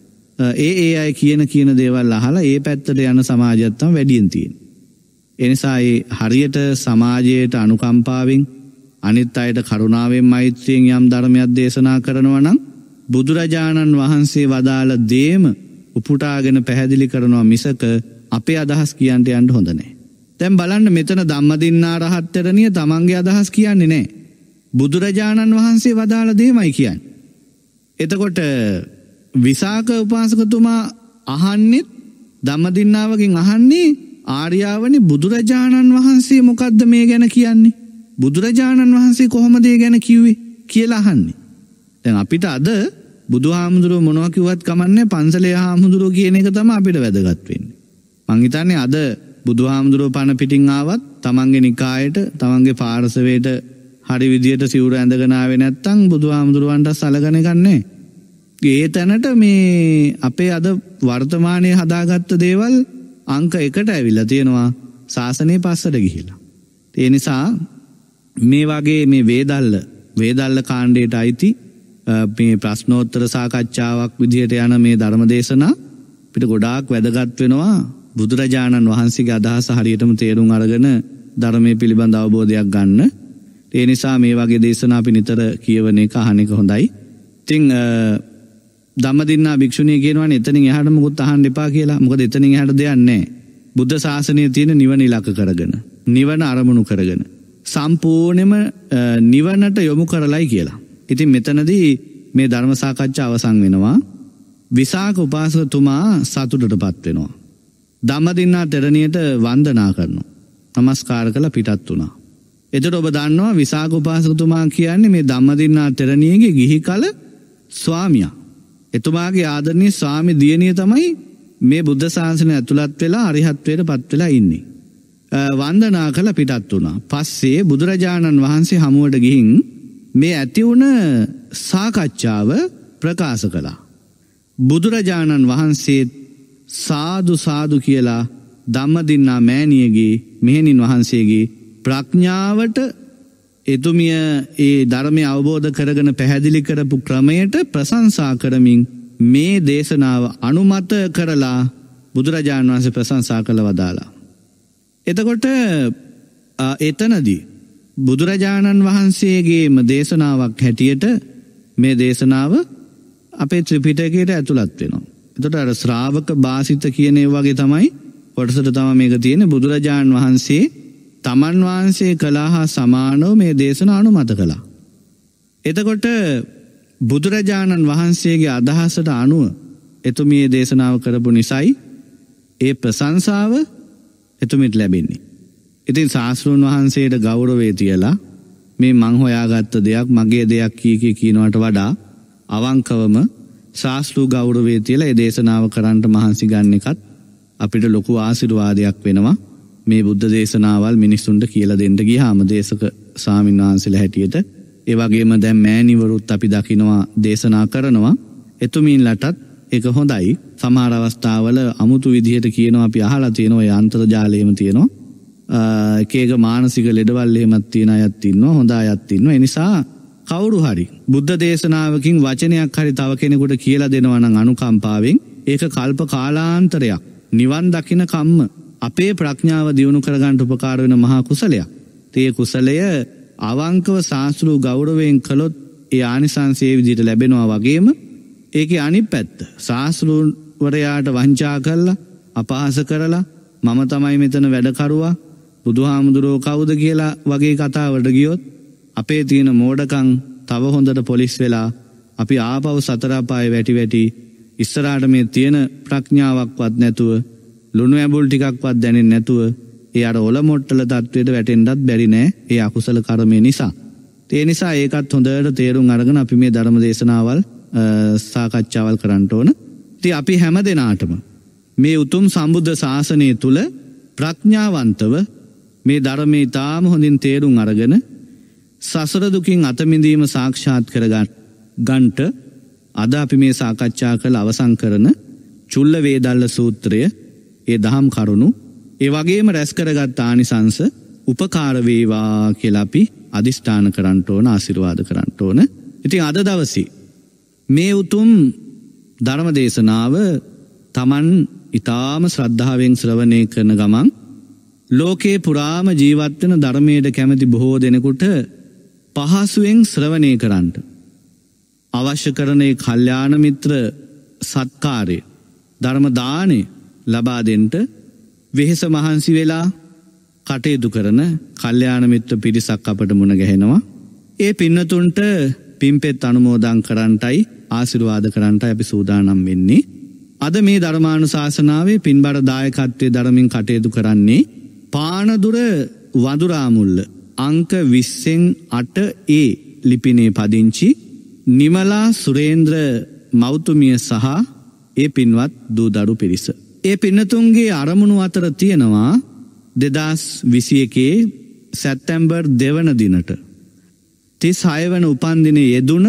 ඒ ඒ අය කියන කියන දේවල් අහලා ඒ පැත්තට යන සමාජයක් තමයි වැඩියෙන් තියෙන්නේ. ඒ නිසා ඒ හරියට සමාජයට අනුකම්පාවෙන් අනිත් අයට කරුණාවෙන් මෛත්‍රියෙන් යම් ධර්මයක් දේශනා කරනවා නම් බුදුරජාණන් වහන්සේ වදාළ දේම උපුටාගෙන පැහැදිලි කරනවා මිසක අපේ අදහස් කියන්න යන්න හොඳ නැහැ. දැන් බලන්න මෙතන ධම්මදින්නා රහත් තෙරණිය තමන්ගේ අදහස් කියන්නේ නැහැ. බුදුරජාණන් වහන්සේ වදාළ දේමයි කියන්නේ. එතකොට විසාක උපාසකතුමා අහන්නේ ධම්මදින්නාවකින් අහන්නේ ආර්යාවනි බුදුරජාණන් වහන්සේ මොකද්ද මේ ගැන කියන්නේ? බුදුරජාණන් වහන්සේ කොහොමද ඒ ගැන කිව්වේ කියලා අහන්නේ. දැන් අපිට අද බුදුහාමුදුරුවෝ මොනවා කිව්වත් කමන්නේ පන්සලේ හාමුදුරුවෝ කියන එක තමයි අපිට වැදගත් වෙන්නේ. මං හිතන්නේ අද බුදුහාමුදුරුවෝ පණ පිටින් ආවත් තමන්ගේ නිකායට තමන්ගේ පාර්ශවයට හරි විදියට සිවුර ඇඳගෙන ආවේ නැත්තම් බුදුහාමුදුරුවන්ට සලකන එකක් නැහැ. ඒ තැනට මේ අපේ අද වර්තමානයේ හදාගත්ත දේවල් අංක එකට ඇවිල්ලා තියෙනවා ශාසනයේ පස්සට ගිහිලා. ඒ නිසා මේ වගේ මේ වේදල්ල වේදල්ල කාණ්ඩයට අයිති මේ ප්‍රශ්නෝත්තර සාකච්ඡාවක් විදිහට යන මේ ධර්ම දේශනා අපිට ගොඩාක් වැදගත් වෙනවා. බුදුරජාණන් වහන්සේගේ අදහස හරියටම තේරුම් අරගෙන ධර්මයේ පිළිබඳ අවබෝධයක් ගන්න. ඒ නිසා මේ වගේ දේශනා අපි නිතර කියවන එක අහන එක හොඳයි. ඉතින් ධම්මදින්නා භික්ෂුණිය කියනවානේ එතනින් එහාට මොකුත් අහන්න එපා කියලා. මොකද එතනින් එහාට දෙයක් නැහැ. බුද්ධ ශාසනයේ තියෙන නිවන ඉලක්ක කරගෙන, නිවන අරමුණු කරගෙන සම්පූර්ණයෙන්ම නිවනට යොමු කරලයි කියලා. ඉතින් මෙතනදී මේ ධර්ම සාකච්ඡාව අවසන් වෙනවා. විසාක උපාසකතුමා සතුටටපත් වෙනවා. ධම්මදින්නා තෙරණියට වන්දනා කරනවා. නමස්කාර කරලා පිටත් වුණා. එතකොට ඔබ දන්නවා විසාක උපාසකතුමා කියන්නේ මේ ධම්මදින්නා තෙරණියගේ ගිහි කල ස්වාමියා. එතුමාගේ ආදරණීය ස්වාමි දියණිය තමයි මේ බුද්ධ ශාසනය ඇතුළත් වෙලා අරිහත්ත්වයට පත් වෙලා ඉන්නේ. වන්දනා කළ පිටත් වුණා. පස්සේ බුදුරජාණන් වහන්සේ හමුවට ගිහින් මේ ඇති වුණ සාකච්ඡාව ප්‍රකාශ කළා. බුදුරජාණන් වහන්සේ සාදු සාදු කියලා ධම්මදින්නා මෑණියගේ මෙහෙණින් වහන්සේගේ ප්‍රඥාවට එතුමිය ඒ ධර්මය අවබෝධ කරගෙන පැහැදිලි කරපු ක්‍රමයට ප්‍රශංසා කරමින් මේ දේශනාව අනුමත කරලා බුදුරජාණන් වහන්සේ ප්‍රශංසා කළ වදාලා. එතකොට එතනදී බුදුරජාණන් වහන්සේගේම දේශනාවක් හැටියට මේ දේශනාව අපේ ත්‍රිපිටකයට ඇතුළත් වෙනවා. එතකොට අර ශ්‍රාවක භාසිත කියන ඒ වගේ තමයි කොටසට තමයි මේක තියෙන්නේ. බුදුරජාණන් වහන්සේ තමන් වහන්සේ කළා හා සමානව මේ දේශනාව අනුමත කළා. එතකොට බුදුරජාණන් වහන්සේගේ අදහසට අනුව එතුමිය දේශනාව කරපු නිසායි ඒ ප්‍රශංසාව එතුමිට ලැබෙන්නේ. ඉතින් ශාස්ත්‍රඥ වහන්සේට ගෞරවය තියලා මේ මං හොයාගත්ත දෙයක් මගේ දෙයක් කී කී කියනවට වඩා අවංකවම ශාස්ත්‍රීය ගෞරවය තියලා ඒ දේශනාව කරන්නට මහන්සි ගන්න එකත් අපිට ලොකු ආශිර්වාදයක් වෙනවා. මේ බුද්ධ දේශනාවල් මිනිස්සුන්ට කියලා දෙන්න ගියාම දේශක ස්වාමීන් වහන්සේලා හැටියට ඒ වගේම දැන් මෑණිවරුත් අපි දකිනවා දේශනා කරනවා. එතුමින්ලටත් ඒක හොඳයි. සමහර අවස්ථාවල අමුතු විදිහට කියනවා අපි අහලා තියෙනවා ඒ අන්තර්ජාලයේම තියෙනවා. එක එක මානසික ලෙඩවල් එහෙමත් තියෙන අයත් ඉන්නවා, හොඳ අයත් ඉන්නවා. ඒ නිසා කවුරු හරි බුද්ධ දේශනාවකින් වචනයක් හරි තව කෙනෙකුට කියලා දෙනවා නම් අනුකම්පාවෙන් ඒක කල්ප කාලාන්තරයක් නිවන් දකින්න කම්ම අපේ ප්‍රඥාව දියුණු කරගන්න උපකාර වෙන මහා කුසලයක්. ඒ කුසලය අවංකව ශාස්ත්‍රීය ගෞරවයෙන් කළොත් ඒ ආනිසංසය ඒ විදිහට ලැබෙනවා වගේම ඒකේ අනිත් පැත්ත ශාස්ත්‍රවරයාට වංචා කරලා අපහාස කරලා මම තමයි මෙතන වැඩ කරුවා බුදුහාමුදුරුවෝ කවුද කියලා වගේ කතාවට ගියොත් අපේ තියෙන මෝඩකම් තව හොඳට පොලිස් වෙලා අපි ආපහු සතර අපායේ වැටි වැටි ඉස්සරහට මේ තියෙන ප්‍රඥාවක්වත් නැතුව ලුණු ඇඹුල් ටිකක්වත් දැනෙන්නේ නැතුව ඒ අර ඔල මොට්ටල තත්වයට වැටෙන්නත් බැරි නෑ ඒ අකුසල කර්මය නිසා. ඒ නිසා ඒකත් හොඳට තේරුම් අරගෙන අපි මේ ධර්ම දේශනාවල් සාකච්ඡාවල් කරන්න ඕන. ඉතින් අපි හැම දිනාටම මේ උතුම් සම්බුද්ධ ශාසනය තුල ප්‍රඥාවන්තව මේ ධර්මයේ තාම හොඳින් තේරුම් අරගෙන සසර දුකින් අත මිදීම සාක්ෂාත් කරගන්න ගන්ට අද අපි මේ සාකච්ඡා කළ අවසන් කරන චුල්ල වේදල්ල සූත්‍රය ඒ දහම් කරුණු ඒ වගේම රැස් කරගත් ආනිසංස උපකාර වේවා කියලා අපි අදිෂ්ඨාන කරන්න ඕන ආශිර්වාද කරන්න ඕන. ඉතින් අද දවසේ මේ උතුම් ධර්ම දේශනාව තමන් ඊටාම ශ්‍රද්ධාවෙන් ශ්‍රවණය කරන ගමන් ලෝකේ පුරාම ජීවත් වෙන ධර්මයට කැමති බොහෝ දෙනෙකුට පහසුවෙන් ශ්‍රවණය කරන්න අවශ්‍ය කරන ඒ කල්යාණ මිත්‍ර සත්කාරය ධර්ම දාණය ලබා දෙන්න වෙහෙස මහන්සි වෙලා කටයුතු කරන කල්යාණ මිත්‍ර පිරිසක් අපට මුණ ගැහෙනවා. ඒ පින්නතුන්ට පින්පෙත් අනුමෝදන් කරන්නටයි ආශිර්වාද කරන්නටයි අපි සූදානම් වෙන්නේ. අද මේ ධර්මානුශාසනාවේ පින්බර දායකත්වයේ ධර්මින් කටයුතු කරන්නේ පානදුර වඳුරාමුල්ල අංක විස්සෙන් අට ඒ ලිපිනේ පදිංචි නිමලා සුරේන්ද්‍ර මෞතුමිය සහ ඒ පින්වත් දූදරු පිරිස. ඒ පින්නතුන්ගේ අරමුණු අතර තියෙනවා දෙදස් විසි එකේ සැප්තැම්බර් දෙවන දිනට තිස් හය වන උපන්දිනයේ යෙදුන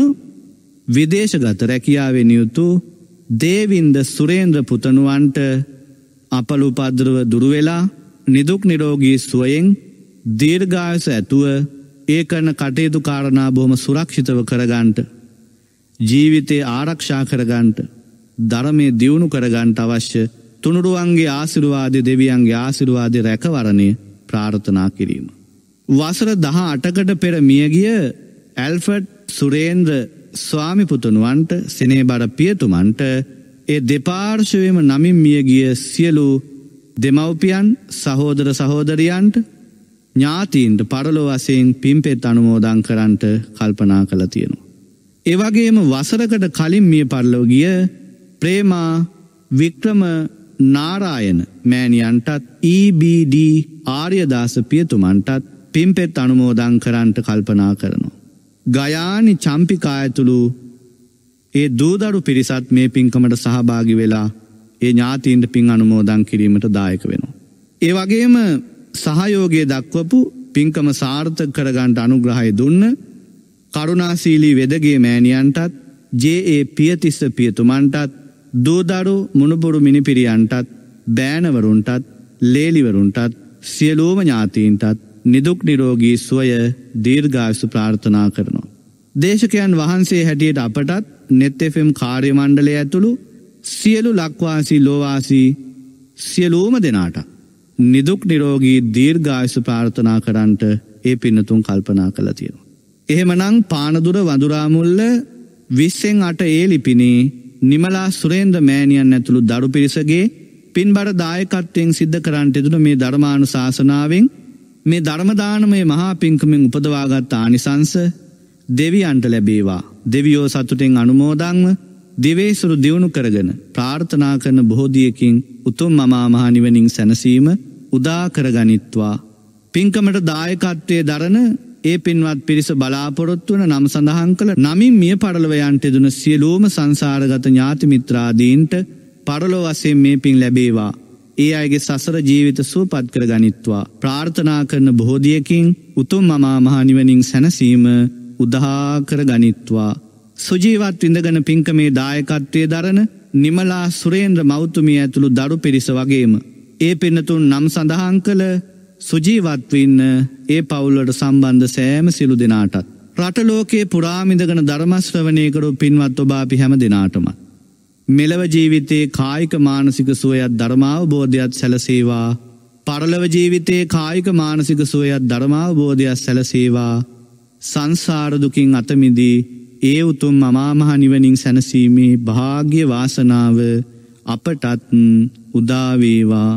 විදේශගත රැකියාවේ නියුතු දේවින්ද සුරේන්ද්‍ර පුතණුවන්ට අපල උපද්‍රව දුරු වෙලා නිදුක් නිරෝගී සුවයෙන් දීර්ඝායුෂ ඇතුව ඒ කරන කටයුතු කාරණා බොහොම සුරක්ෂිතව කරගන්නට ජීවිතේ ආරක්ෂා කරගන්නට ධර්මයේ දියුණු කරගන්නට අවශ්‍ය තුනුරුවන්ගේ ආශිර්වාද දෙවියන්ගේ ආශිර්වාද රැකවරණය ප්‍රාර්ථනා කිරීම. වසර දහ අටකට පෙර මියගිය ඇල්ෆර්ඩ් සුරේන්ද්‍ර ස්වාමි පුතණුවන්ට සෙනෙහබර පියතුමන්ට ඒ දෙපාර්ශ්වයේම නමින් මියගිය සියලු දෙමව්පියන් සහෝදර සහෝදරියන්ට ඥාතීන්ට පරලෝ වශයෙන් පින්පෙත් අනුමෝදන් කරන්නට කල්පනා කළා තියෙනවා. ඒ වගේම වසරකට කලින් මිය පරලෝ ගිය ප්‍රේමා වික්‍රම නාරායන මෑණියන්ටත් ඊ බී ඩී ආර්යදාස පියතුමන්ටත් පින්පෙත් අනුමෝදන් කරන්නට කල්පනා කරනවා. ගයානි චම්පිකායතුළු ඒ දූදරු පිරිසත් මේ පින්කමට සහභාගී වෙලා ඒ ඥාතීන්ට පින් අනුමෝදන් කිරීමට දායක වෙනවා. ඒ වගේම සහයෝගය දක්වපු පින්කම සාර්ථක කරගන්නට අනුග්‍රහය දුන්න කරුණාශීලී වෙදගේ මෑණියන්ටත් ජේ ඒ පියතිස්ස පියතුමන්ටත් දූදරු මුණුපුරු මිනිපිරියන්ටත් බෑනවරුන්ටත් ලේලිවරුන්ටත් සියලුම ඥාතීන්ටත් නිදුක් නිරෝගී සුවය දීර්ඝායුෂ ප්‍රාර්ථනා කරනවා. දේශකයන් වහන්සේ හැටියට අපටත් නෙත් එෆ් එම් කාර්ය මණ්ඩලය ඇතුළු සියලු ලක්වාසී ලෝවාසී සියලුම දෙනාට නිදුක් නිරෝගී දීර්ඝායුෂ ප්‍රාර්ථනා කරන්නට ඒ පින්නතුන් කල්පනා කළා තියෙනවා. එහෙමනම් පානදුර වඳුරාමුල්ල විස්සෙන් අට ඒ ලිපිනේ නිමලා සුරේන්ද්‍ර මෑණියන් ඇතුළු දරු පිරිසගේ පින්බර දායකත්වයෙන් සිද්ධ කරන්නට යෙදුණු මේ ධර්මානුශාසනාවෙන් මේ ධර්ම දානමය මහා පින්කමෙන් උපදවාගත් ආනිසංස දෙවියන්ට ලැබේවා. දෙවියෝ සතුටෙන් අනුමෝදන්ව දිවේසුරු දියුණු කරගෙන ප්‍රාර්ථනා කරන බොහෝදියකින් උතුම් මමා මහ නිවනින් සැනසීම උදා කරගනිත්වා. පින්කමට දායකත්වයේ දරන ඒ පින්වත් පිරිස බලාපොරොත්තු වන නම් සඳහන් කළ නමින් මිය පරලොව යන්ට යෙදුණු සියලුම සංසාරගත ඥාති මිත්‍රාදීන්ට පරලොව වශයෙන් මේ පින් ලැබේවා. ඒ අයගේ සසර ජීවිත සුවපත් කරගනිත්වා. ප්‍රාර්ථනා කරන බොහෝදියකින් උතුම් මමා මහ නිවනින් සැනසීම උදා කරගනිත්වා. සුජීවත් විඳගෙන පින්කමේ දායකත්වයේ දරන නිමලා සුරේන්ද්‍ර මෞතුමිය ඇතුළු දරු පිරිස වගේම ඒ පින්නතුන් නම් සඳහන් කළ සුජීවත්ව ඉන්න ඒ පවුල්වලට සම්බන්ධ සෑම සිළු දෙනාටත් රට ලෝකයේ පුරාම ඉඳගෙන ධර්ම ශ්‍රවණය කරු පින්වත් ඔබ අපි හැම දෙනාටම මෙලව ජීවිතයේ කායික මානසික සුවයත් ධර්මාවබෝධයත් සැලසේවා. පරලොව ජීවිතයේ කායික මානසික සුවයත් ධර්මාවබෝධයත් සැලසේවා. සංසාර දුකින් අත මිදී ඒ උතුම් මමා මහ නිවනින් සැනසීමේ භාග්‍ය වාසනාව අපටත් උදා වේවා.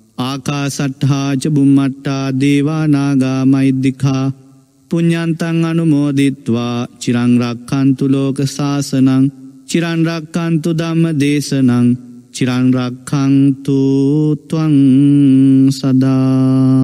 ආකාසට්ඨා ච බුම්මට්ඨා දේවා නාග මහිද්దికා පුඤ්ඤන්තං අනුමෝදිත්වා චිරං රක්ඛන්තු ලෝක සාසනං චිරං රක්ඛන්තු ධම්ම දේශනං චිරං රක්ඛන්තු ත්වං සදා.